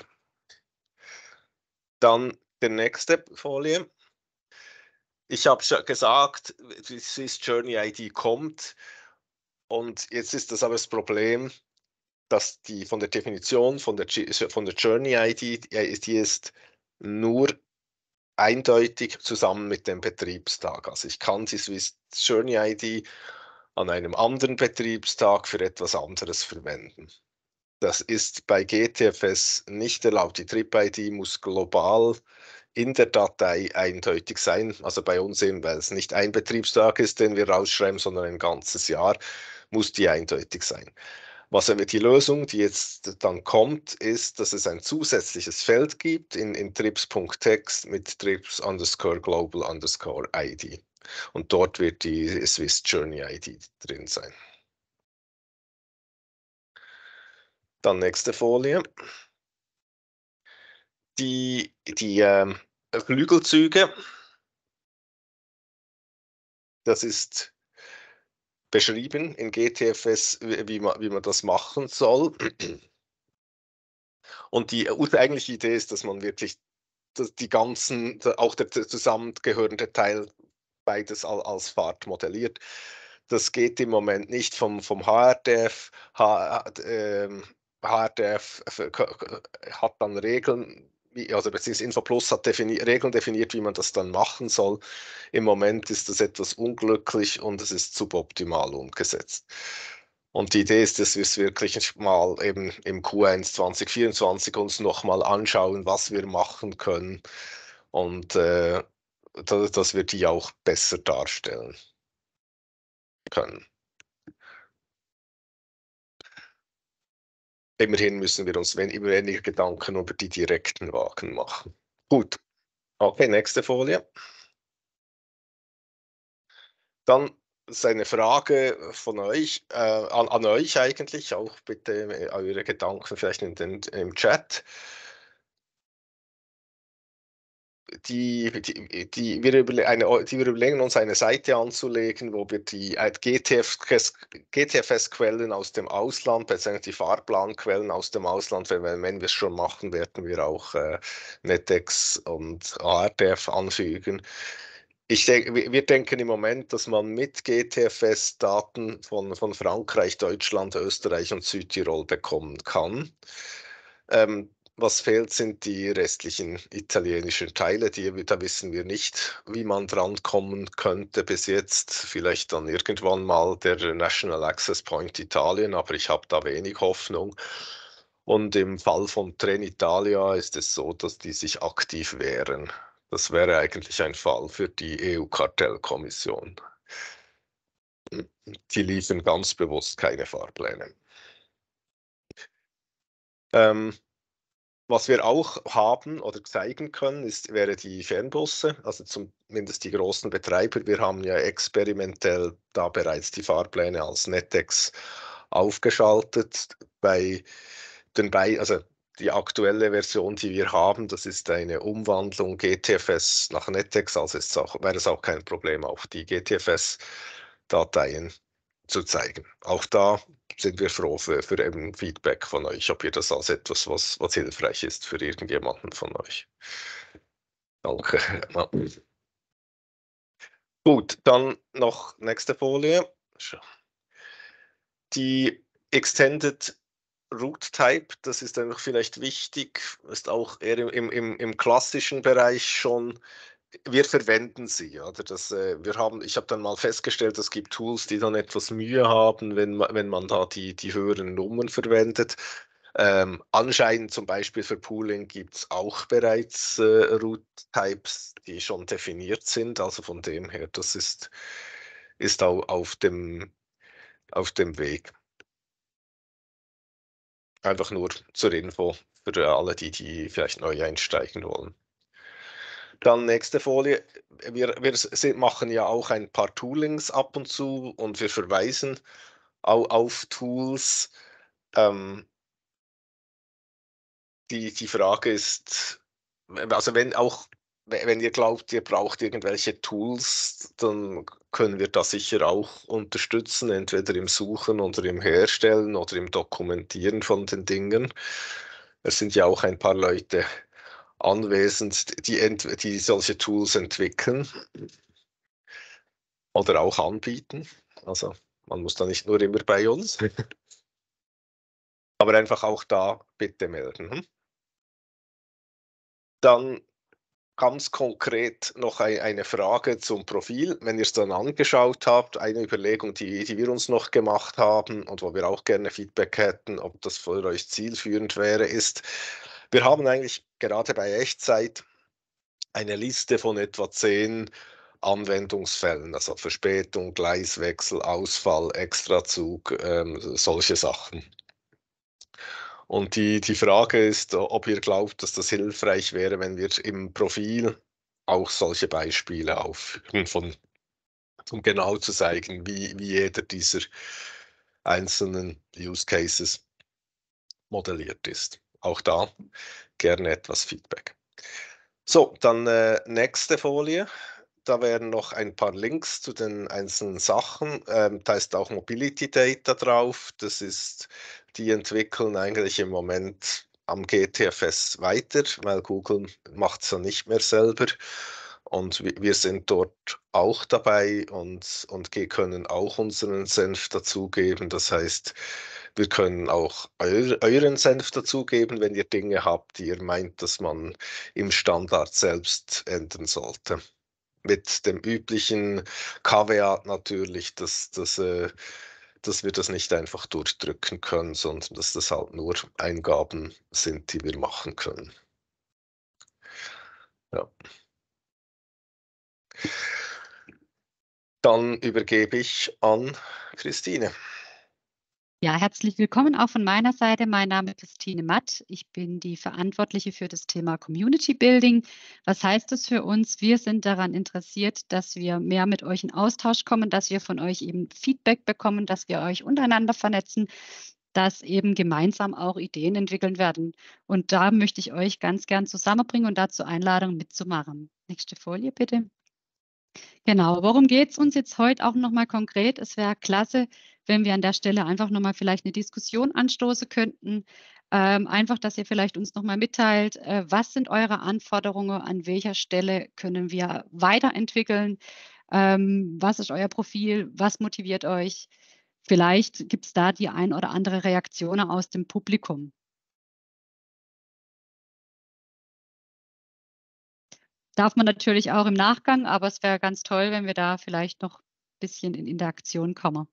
Speaker 2: Dann die nächste Folie. Ich habe schon gesagt, die Swiss Journey I D kommt. Und jetzt ist das aber das Problem, dass die von der Definition von der, von der Journey I D, die ist nur eindeutig zusammen mit dem Betriebstag. Also ich kann die Swiss Journey I D an einem anderen Betriebstag für etwas anderes verwenden. Das ist bei G T F S nicht erlaubt. Die Trip I D muss global in der Datei eindeutig sein. Also bei uns eben, weil es nicht ein Betriebstag ist, den wir rausschreiben, sondern ein ganzes Jahr, muss die eindeutig sein. Was aber die Lösung, die jetzt dann kommt, ist, dass es ein zusätzliches Feld gibt in, in trips.text mit trips underscore global underscore I D. Und dort wird die Swiss Journey I D drin sein. Dann nächste Folie. Die, die ähm, Flügelzüge, das ist beschrieben in G T F S, wie man, wie man das machen soll. Und die eigentliche Idee ist, dass man wirklich die ganzen, auch der zusammengehörende Teil, beides als Fahrt modelliert. Das geht im Moment nicht vom, vom H R D F. H, äh, H R D F hat dann Regeln, wie, also beziehungsweise InfoPlus hat defini Regeln definiert, wie man das dann machen soll. Im Moment ist das etwas unglücklich und es ist suboptimal umgesetzt. Und die Idee ist, dass wir es wirklich mal eben im Q eins zwanzig vierundzwanzig uns nochmal anschauen, was wir machen können und äh, dass wir die auch besser darstellen können. Immerhin müssen wir uns immer weniger Gedanken über die direkten Wagen machen. Gut, okay, nächste Folie. Dann ist eine Frage von euch, äh, an, an euch eigentlich, auch bitte eure Gedanken vielleicht in den, im Chat. Die, die, die, wir überle eine, die wir überlegen uns eine Seite anzulegen, wo wir die äh, G T F S-Quellen aus dem Ausland, beziehungsweise die Fahrplanquellen aus dem Ausland, wenn, wenn wir es schon machen, werden wir auch äh, NetEx und A R D F anfügen. Ich denke, wir denken im Moment, dass man mit G T F S-Daten von, von Frankreich, Deutschland, Österreich und Südtirol bekommen kann. Ähm, was fehlt, sind die restlichen italienischen Teile. Die, da wissen wir nicht, wie man drankommen könnte bis jetzt. Vielleicht dann irgendwann mal der National Access Point Italien, aber ich habe da wenig Hoffnung. Und im Fall von Trenitalia ist es so, dass die sich aktiv wehren. Das wäre eigentlich ein Fall für die E U-Kartellkommission. Die liefern ganz bewusst keine Fahrpläne. Ähm, was wir auch haben oder zeigen können, ist, wäre die Fernbusse, also zumindest die großen Betreiber. Wir haben ja experimentell da bereits die Fahrpläne als Netex aufgeschaltet. Bei den bei, also die aktuelle Version, die wir haben, das ist eine Umwandlung G T F S nach Netex, also ist auch, wäre es auch kein Problem, auch die G T F S-Dateien zu zeigen. Auch da sind wir froh für, für eben Feedback von euch, ob ihr das als etwas, was, was hilfreich ist für irgendjemanden von euch. Danke. Ja. Gut, dann noch nächste Folie. Die Extended Root Type, das ist einfach vielleicht wichtig, ist auch eher im, im, im klassischen Bereich schon. Wir verwenden sie, oder? Das, äh, wir haben, ich habe dann mal festgestellt, es gibt Tools, die dann etwas Mühe haben, wenn man, wenn man da die, die höheren Nummern verwendet. Ähm, anscheinend zum Beispiel für Pooling gibt es auch bereits äh, Root-Types, die schon definiert sind. Also von dem her, das ist, ist auch auf dem, auf dem Weg. Einfach nur zur Info für alle, die, die vielleicht neu einsteigen wollen. Dann nächste Folie. Wir, wir machen ja auch ein paar Toolings ab und zu und wir verweisen auch auf Tools. Ähm, die, die Frage ist, also wenn auch, wenn ihr glaubt, ihr braucht irgendwelche Tools, dann können wir das sicher auch unterstützen, entweder im Suchen oder im Herstellen oder im Dokumentieren von den Dingen. Es sind ja auch ein paar Leute anwesend, die, die solche Tools entwickeln oder auch anbieten. Also man muss da nicht nur immer bei uns, aber einfach auch da bitte melden. Hm? Dann ganz konkret noch ein, eine Frage zum Profil. Wenn ihr es dann angeschaut habt, eine Überlegung, die, die wir uns noch gemacht haben und wo wir auch gerne Feedback hätten, ob das für euch zielführend wäre, ist, wir haben eigentlich gerade bei Echtzeit eine Liste von etwa zehn Anwendungsfällen, also Verspätung, Gleiswechsel, Ausfall, Extrazug, ähm, solche Sachen. Und die, die Frage ist, ob ihr glaubt, dass das hilfreich wäre, wenn wir im Profil auch solche Beispiele aufführen, von, um genau zu zeigen, wie, wie jeder dieser einzelnen Use Cases modelliert ist. Auch da gerne etwas Feedback. So, dann äh, nächste Folie. Da wären noch ein paar Links zu den einzelnen Sachen. Ähm, da ist auch Mobility Data drauf. Das ist, die entwickeln eigentlich im Moment am G T F S weiter, weil Google macht es ja nicht mehr selber. Und wir sind dort auch dabei und, und können auch unseren Senf dazugeben. Das heißt, wir können auch eur, euren Senf dazugeben, wenn ihr Dinge habt, die ihr meint, dass man im Standard selbst ändern sollte. Mit dem üblichen Caveat natürlich, dass, dass, äh, dass wir das nicht einfach durchdrücken können, sondern dass das halt nur Eingaben sind, die wir machen können. Ja. Dann übergebe ich an Christine.
Speaker 3: Ja, herzlich willkommen auch von meiner Seite. Mein Name ist Christine Matt. Ich bin die Verantwortliche für das Thema Community Building. Was heißt das für uns? Wir sind daran interessiert, dass wir mehr mit euch in Austausch kommen, dass wir von euch eben Feedback bekommen, dass wir euch untereinander vernetzen, dass eben gemeinsam auch Ideen entwickeln werden. Und da möchte ich euch ganz gern zusammenbringen und dazu einladen, mitzumachen. Nächste Folie bitte. Genau, worum geht es uns jetzt heute auch nochmal konkret? Es wäre klasse, wenn wir an der Stelle einfach nochmal vielleicht eine Diskussion anstoßen könnten. Ähm, einfach, dass ihr vielleicht uns nochmal mitteilt, äh, was sind eure Anforderungen, an welcher Stelle können wir weiterentwickeln, ähm, was ist euer Profil, was motiviert euch? Vielleicht gibt es da die ein oder andere Reaktion aus dem Publikum. Darf man natürlich auch im Nachgang, aber es wäre ganz toll, wenn wir da vielleicht noch ein bisschen in Interaktion kommen.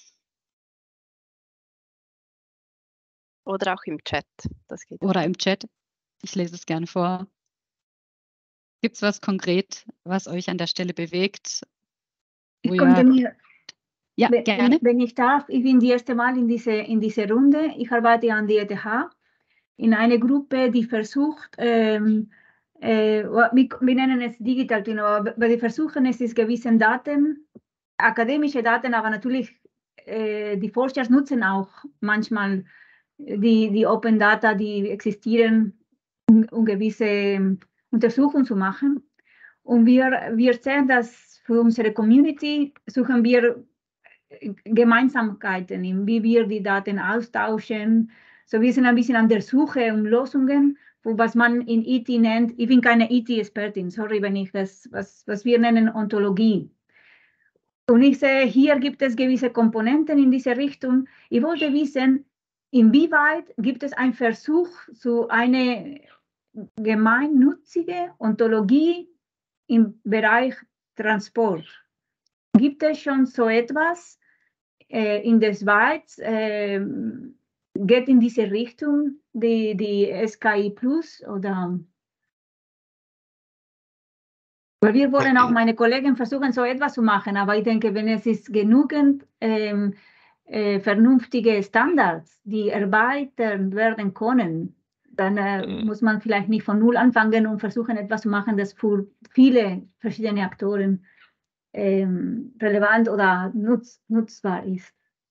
Speaker 1: Oder auch im Chat. Das geht
Speaker 3: Oder
Speaker 1: auch.
Speaker 3: im Chat. Ich lese es gerne vor. Gibt es was konkret, was euch an der Stelle bewegt?
Speaker 4: Ich konnte mir,
Speaker 3: ja,
Speaker 4: wenn,
Speaker 3: gerne.
Speaker 4: wenn ich darf, ich bin die erste Mal in diese, in diese Runde. Ich arbeite an der E T H. in eine Gruppe, die versucht, ähm, äh, wir, wir nennen es Digital Twin, aber wir versuchen es ist gewissen Daten, akademische Daten, aber natürlich äh, die Forscher nutzen auch manchmal die, die Open Data, die existieren, um, um gewisse Untersuchungen zu machen. Und wir, wir sehen, dass für unsere Community suchen wir Gemeinsamkeiten, wie wir die Daten austauschen. So, wir sind ein bisschen an der Suche um Lösungen, was man in I T nennt. Ich bin keine I T-Expertin, sorry, wenn ich das, was, was wir nennen Ontologie. Und ich sehe, hier gibt es gewisse Komponenten in diese Richtung. Ich wollte wissen, inwieweit gibt es einen Versuch zu einer gemeinnützigen Ontologie im Bereich Transport? Gibt es schon so etwas äh, in der Schweiz? Äh, geht in diese Richtung die, die S K I Plus oder? Weil wir wollen auch, meine Kollegen versuchen, so etwas zu machen, aber ich denke, wenn es ist genügend ähm, äh, vernünftige Standards, die erweitert werden können, dann äh,
Speaker 2: Mhm.
Speaker 4: muss man vielleicht nicht von Null anfangen und versuchen, etwas zu machen, das für viele verschiedene Aktoren ähm, relevant oder nutz, nutzbar ist.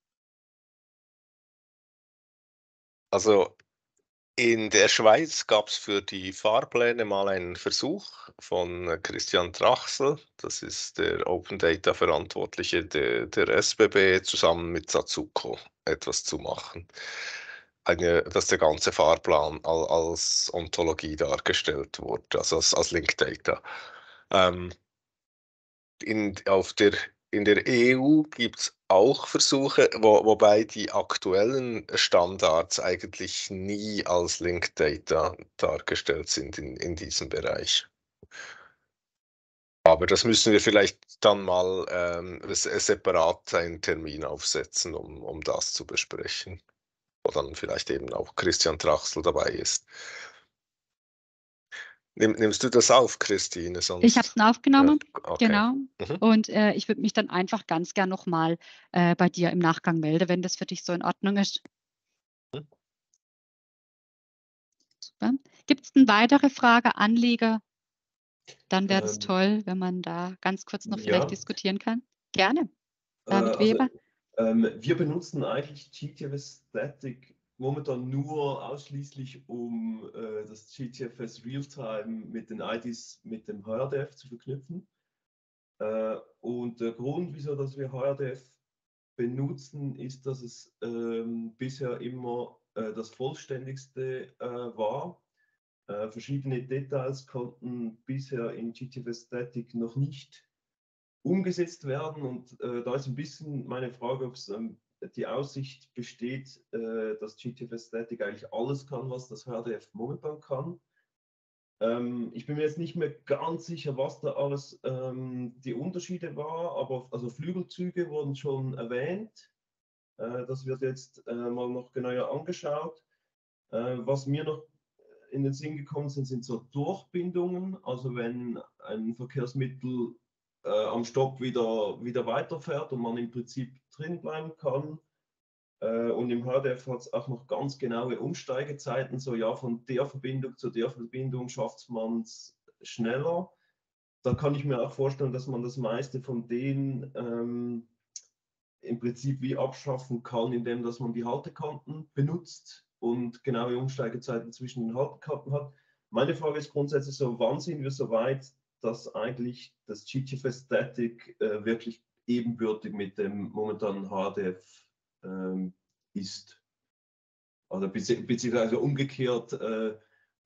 Speaker 2: Also in der Schweiz gab es für die Fahrpläne mal einen Versuch von Christian Trachsel, das ist der Open Data Verantwortliche der, der S B B, zusammen mit Satsuko etwas zu machen. Eine, dass der ganze Fahrplan all, als Ontologie dargestellt wurde, also als, als Linked Data. Ähm, in, auf der, in der E U gibt es auch Versuche, wo, wobei die aktuellen Standards eigentlich nie als Linked Data dargestellt sind in, in diesem Bereich. Aber das müssen wir vielleicht dann mal ähm, separat einen Termin aufsetzen, um, um das zu besprechen. Wo dann vielleicht eben auch Christian Trachsel dabei ist. Nimm, nimmst du das auf, Christine? Sonst,
Speaker 3: ich habe es aufgenommen,
Speaker 2: ja, okay.
Speaker 3: genau.
Speaker 2: Mhm.
Speaker 3: Und äh, ich würde mich dann einfach ganz gern nochmal äh, bei dir im Nachgang melden, wenn das für dich so in Ordnung ist.
Speaker 2: Mhm.
Speaker 3: Super. Gibt es eine weitere Frage, Anliege? Dann wäre es
Speaker 5: Ähm,
Speaker 3: toll, wenn man da ganz kurz noch
Speaker 5: ja.
Speaker 3: vielleicht diskutieren kann. Gerne. David
Speaker 5: Äh, also,
Speaker 3: Weber.
Speaker 5: ähm, wir benutzen eigentlich G T F S Static momentan nur ausschließlich, um äh, das G T F S Realtime mit den I Ds mit dem H R D F zu verknüpfen. Äh, und der Grund, wieso dass wir H R D F benutzen, ist, dass es ähm, bisher immer äh, das vollständigste äh, war. Äh, verschiedene Details konnten bisher in G T F S Static noch nicht umgesetzt werden, und äh, da ist ein bisschen meine Frage, ob es ähm, die Aussicht besteht, äh, dass G T F S Static eigentlich alles kann, was das H R D F momentan kann. Ähm, ich bin mir jetzt nicht mehr ganz sicher, was da alles ähm, die Unterschiede war, aber also Flügelzüge wurden schon erwähnt. Äh, das wird jetzt äh, mal noch genauer angeschaut. Äh, was mir noch in den Sinn gekommen sind, sind so Durchbindungen. Also wenn ein Verkehrsmittel äh, am Stopp wieder, wieder weiterfährt und man im Prinzip drin bleiben kann. Äh, und im H D F hat es auch noch ganz genaue Umsteigezeiten. So ja, von der Verbindung zu der Verbindung schafft man es schneller. Da kann ich mir auch vorstellen, dass man das meiste von denen ähm, im Prinzip wie abschaffen kann, indem dass man die Haltekanten benutzt und genaue Umsteigezeiten zwischen den Haltekanten hat. Meine Frage ist grundsätzlich so, wann sind wir so weit, dass eigentlich das G T F S Static äh, wirklich ebenbürtig mit dem momentanen H D F ähm, ist? Also beziehungsweise umgekehrt, äh,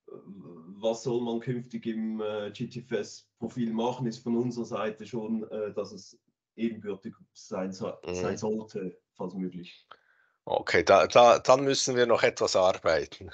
Speaker 5: was soll man künftig im äh, G T F S-Profil machen, ist von unserer Seite schon, äh, dass es ebenbürtig sein, so,
Speaker 2: Mhm.
Speaker 5: sein sollte, falls möglich.
Speaker 2: Okay, da, da, dann müssen wir noch etwas arbeiten.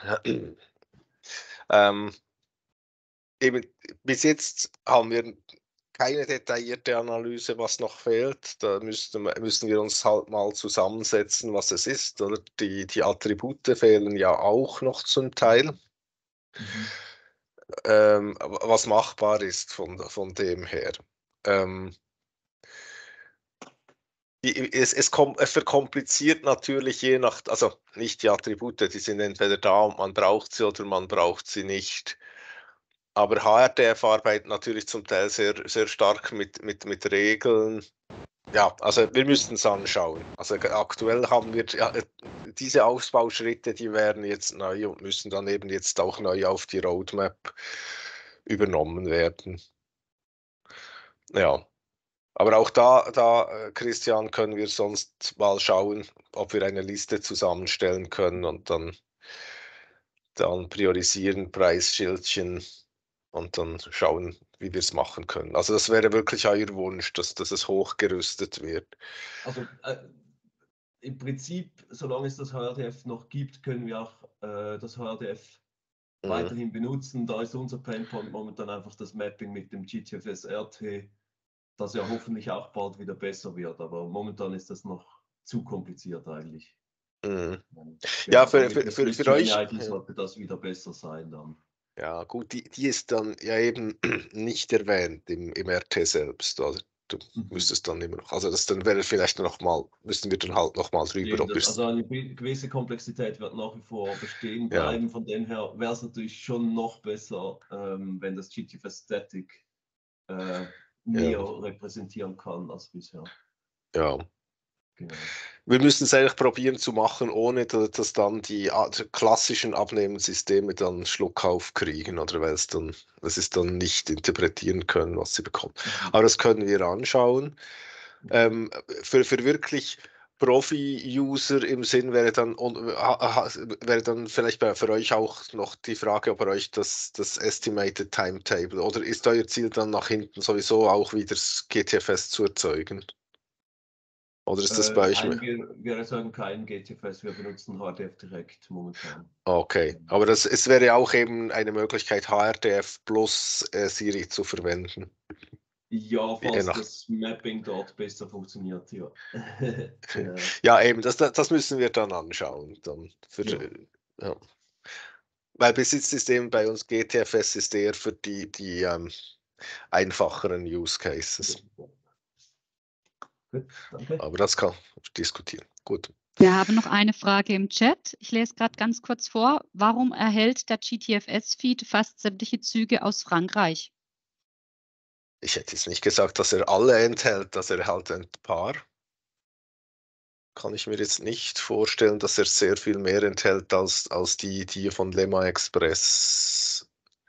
Speaker 2: ähm, eben, bis jetzt haben wir keine detaillierte Analyse, was noch fehlt. Da müssten, müssen wir uns halt mal zusammensetzen, was es ist. Oder die, die Attribute fehlen ja auch noch zum Teil.
Speaker 5: Mhm.
Speaker 2: Ähm, was machbar ist von, von dem her. Ähm, Die, es, es, kom, es verkompliziert natürlich je nach, also nicht die Attribute, die sind entweder da und man braucht sie oder man braucht sie nicht. Aber H R D F arbeitet natürlich zum Teil sehr, sehr stark mit, mit, mit Regeln. Ja, also wir müssten es anschauen. Also aktuell haben wir ja, diese Ausbauschritte, die werden jetzt neu und müssen dann eben jetzt auch neu auf die Roadmap übernommen werden. Ja. Aber auch da, da, Christian, können wir sonst mal schauen, ob wir eine Liste zusammenstellen können und dann, dann priorisieren, Preisschildchen und dann schauen, wie wir es machen können. Also das wäre wirklich euer Wunsch, dass, dass es hochgerüstet wird.
Speaker 5: Also äh, im Prinzip, solange es das H R D F noch gibt, können wir auch äh, das H R D F mhm. weiterhin benutzen. Da ist unser Painpoint momentan einfach das Mapping mit dem G T F S R T, das ja hoffentlich auch bald wieder besser wird, aber momentan ist das noch zu kompliziert eigentlich.
Speaker 2: Mhm. Ja, für, für, für, für euch
Speaker 5: sollte das wieder besser sein dann.
Speaker 2: Ja, gut, die, die ist dann ja eben nicht erwähnt im, im R T selbst. Also du mhm. müsstest dann immer noch, also das dann wäre vielleicht noch mal, müssten wir dann halt noch mal drüber.
Speaker 5: Eben, das, also eine gewisse Komplexität wird nach wie vor bestehen bleiben. Ja. Von dem her wäre es natürlich schon noch besser, ähm, wenn das G T F S Static äh, mehr ja. repräsentieren kann als bisher.
Speaker 2: Ja.
Speaker 5: Genau.
Speaker 2: Wir müssen es eigentlich probieren zu machen, ohne dass, dass dann die, die klassischen Abnehmensysteme dann Schluck aufkriegen, oder weil es dann, das ist dann nicht interpretieren können, was sie bekommen. Mhm. Aber das können wir anschauen. Mhm. Ähm, für, für wirklich Profi-User im Sinn wäre dann, wäre dann vielleicht bei, für euch auch noch die Frage, ob ihr euch das, das Estimated Timetable, oder ist euer Ziel dann nach hinten sowieso auch wieder das G T F S zu erzeugen? Oder ist das bei
Speaker 5: äh,
Speaker 2: euch?
Speaker 5: Nein, wir, wir sagen kein G T F S, wir benutzen H R D F direkt momentan.
Speaker 2: Okay, aber das, es wäre auch eben eine Möglichkeit, H R D F plus äh, Siri zu verwenden.
Speaker 5: Ja, falls das Mapping dort besser funktioniert, ja.
Speaker 2: Genau. Ja, eben, das, das müssen wir dann anschauen. Dann für, ja. Ja. Weil Besitzsystem bei uns G T F S ist eher für die, die ähm, einfacheren Use Cases.
Speaker 5: Ja. Gut, danke.
Speaker 2: Aber das kann diskutieren. Gut.
Speaker 3: Wir haben noch eine Frage im Chat. Ich lese gerade ganz kurz vor. Warum erhält der G T F S-Feed fast sämtliche Züge aus Frankreich?
Speaker 2: Ich hätte jetzt nicht gesagt, dass er alle enthält, dass er halt ein paar. Kann ich mir jetzt nicht vorstellen, dass er sehr viel mehr enthält als, als die, die von Lemma Express.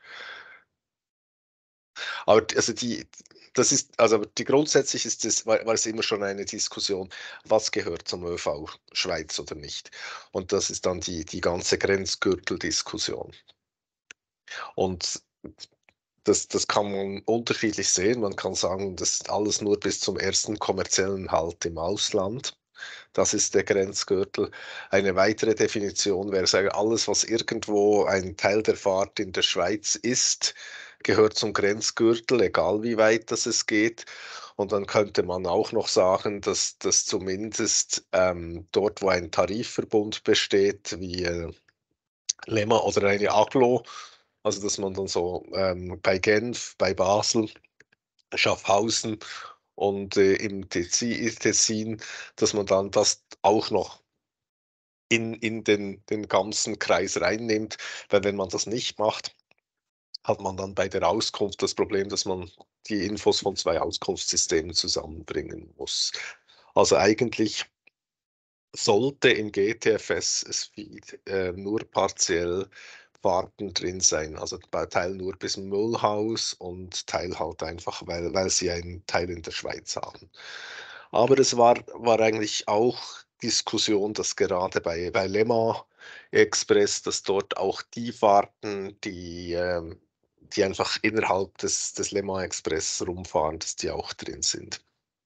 Speaker 2: Aber also die, das ist, also die grundsätzlich ist es, war, war es immer schon eine Diskussion, was gehört zum ÖV Schweiz oder nicht. Und das ist dann die, die ganze Grenzgürteldiskussion. Und das, das kann man unterschiedlich sehen. Man kann sagen, das ist alles nur bis zum ersten kommerziellen Halt im Ausland. Das ist der Grenzgürtel. Eine weitere Definition wäre, sagen, alles, was irgendwo ein Teil der Fahrt in der Schweiz ist, gehört zum Grenzgürtel, egal wie weit das es geht. Und dann könnte man auch noch sagen, dass, dass zumindest ähm, dort, wo ein Tarifverbund besteht, wie äh, Lemma oder eine Aglo, also dass man dann so ähm, bei Genf, bei Basel, Schaffhausen und äh, im Tessin, dass man dann das auch noch in, in den, den ganzen Kreis reinnimmt, weil wenn man das nicht macht, hat man dann bei der Auskunft das Problem, dass man die Infos von zwei Auskunftssystemen zusammenbringen muss. Also eigentlich sollte im G T F S-Feed äh, nur partiell Fahrten drin sein, also bei Teil nur bis Müllhaus und Teil halt einfach, weil, weil sie einen Teil in der Schweiz haben. Aber es war, war eigentlich auch Diskussion, dass gerade bei, bei Lemma Express, dass dort auch die Fahrten, die, ähm, die einfach innerhalb des, des Lemma Express rumfahren, dass die auch drin sind.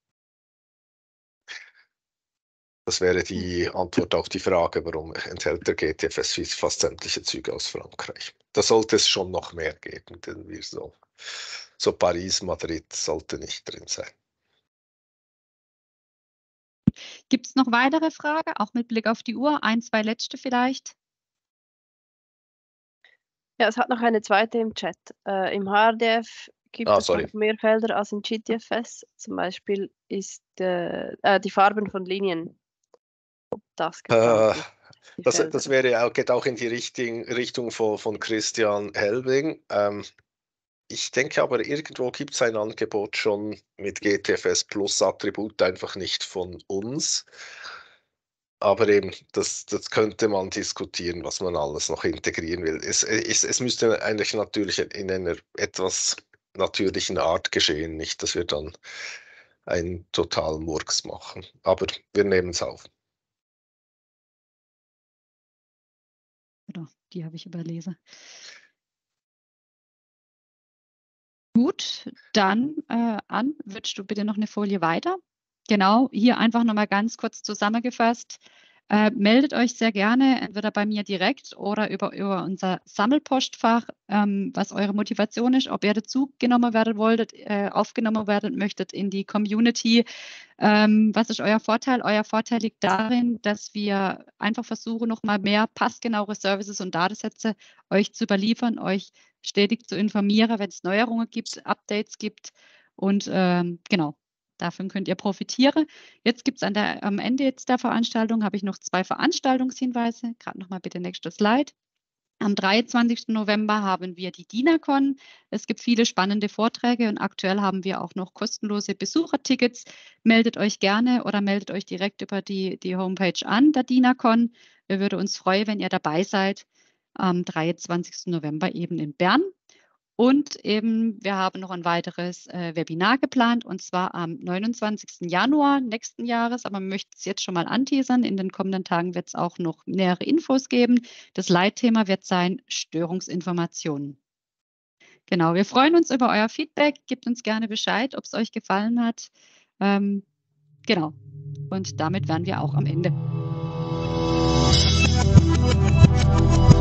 Speaker 2: Das wäre die Antwort auf die Frage, warum enthält der G T F S fast sämtliche Züge aus Frankreich. Da sollte es schon noch mehr geben, denn wir so, so Paris, Madrid sollte nicht drin sein.
Speaker 3: Gibt es noch weitere Fragen, auch mit Blick auf die Uhr? Ein, zwei letzte vielleicht?
Speaker 1: Ja, es hat noch eine zweite im Chat. Äh, Im H R D F gibt
Speaker 2: Ah,
Speaker 1: es
Speaker 2: sorry.
Speaker 1: noch mehr Felder als in G T F S. Zum Beispiel ist äh, äh, die Farben von Linien. Ob das geplant
Speaker 2: Äh,
Speaker 1: ist. Die
Speaker 2: das,
Speaker 1: Felder.
Speaker 2: das wäre auch, geht auch in die Richtung, Richtung von, von Christian Helbing. Ähm, ich denke aber, irgendwo gibt es ein Angebot schon mit G T F S Plus Attribut, einfach nicht von uns. Aber eben, das, das könnte man diskutieren, was man alles noch integrieren will. Es, es, es müsste eigentlich natürlich in einer etwas natürlichen Art geschehen, nicht, dass wir dann einen totalen Murks machen. Aber wir nehmen es auf.
Speaker 3: Genau, die habe ich überlesen. Gut, dann äh, Ann, würdest du bitte noch eine Folie weiter? Genau, hier einfach nochmal ganz kurz zusammengefasst. Äh, meldet euch sehr gerne, entweder bei mir direkt oder über, über unser Sammelpostfach, ähm, was eure Motivation ist, ob ihr dazu genommen werden wolltet, äh, aufgenommen werden möchtet in die Community. Ähm, was ist euer Vorteil? Euer Vorteil liegt darin, dass wir einfach versuchen, nochmal mehr passgenauere Services und Datensätze euch zu überliefern, euch stetig zu informieren, wenn es Neuerungen gibt, Updates gibt und ähm, genau. Davon könnt ihr profitieren. Jetzt gibt es am Ende jetzt der Veranstaltung, habe ich noch zwei Veranstaltungshinweise. Gerade nochmal bitte nächste Slide. Am dreiundzwanzigsten November haben wir die DINACON. Es gibt viele spannende Vorträge und aktuell haben wir auch noch kostenlose Besuchertickets. Meldet euch gerne oder meldet euch direkt über die, die Homepage an, der DINACON. Wir würden uns freuen, wenn ihr dabei seid am dreiundzwanzigsten November eben in Bern. Und eben, wir haben noch ein weiteres äh, Webinar geplant, und zwar am neunundzwanzigsten Januar nächsten Jahres. Aber man möchte es jetzt schon mal anteasern. In den kommenden Tagen wird es auch noch nähere Infos geben. Das Leitthema wird sein Störungsinformationen. Genau, wir freuen uns über euer Feedback. Gebt uns gerne Bescheid, ob es euch gefallen hat. Ähm, genau, und damit wären wir auch am Ende.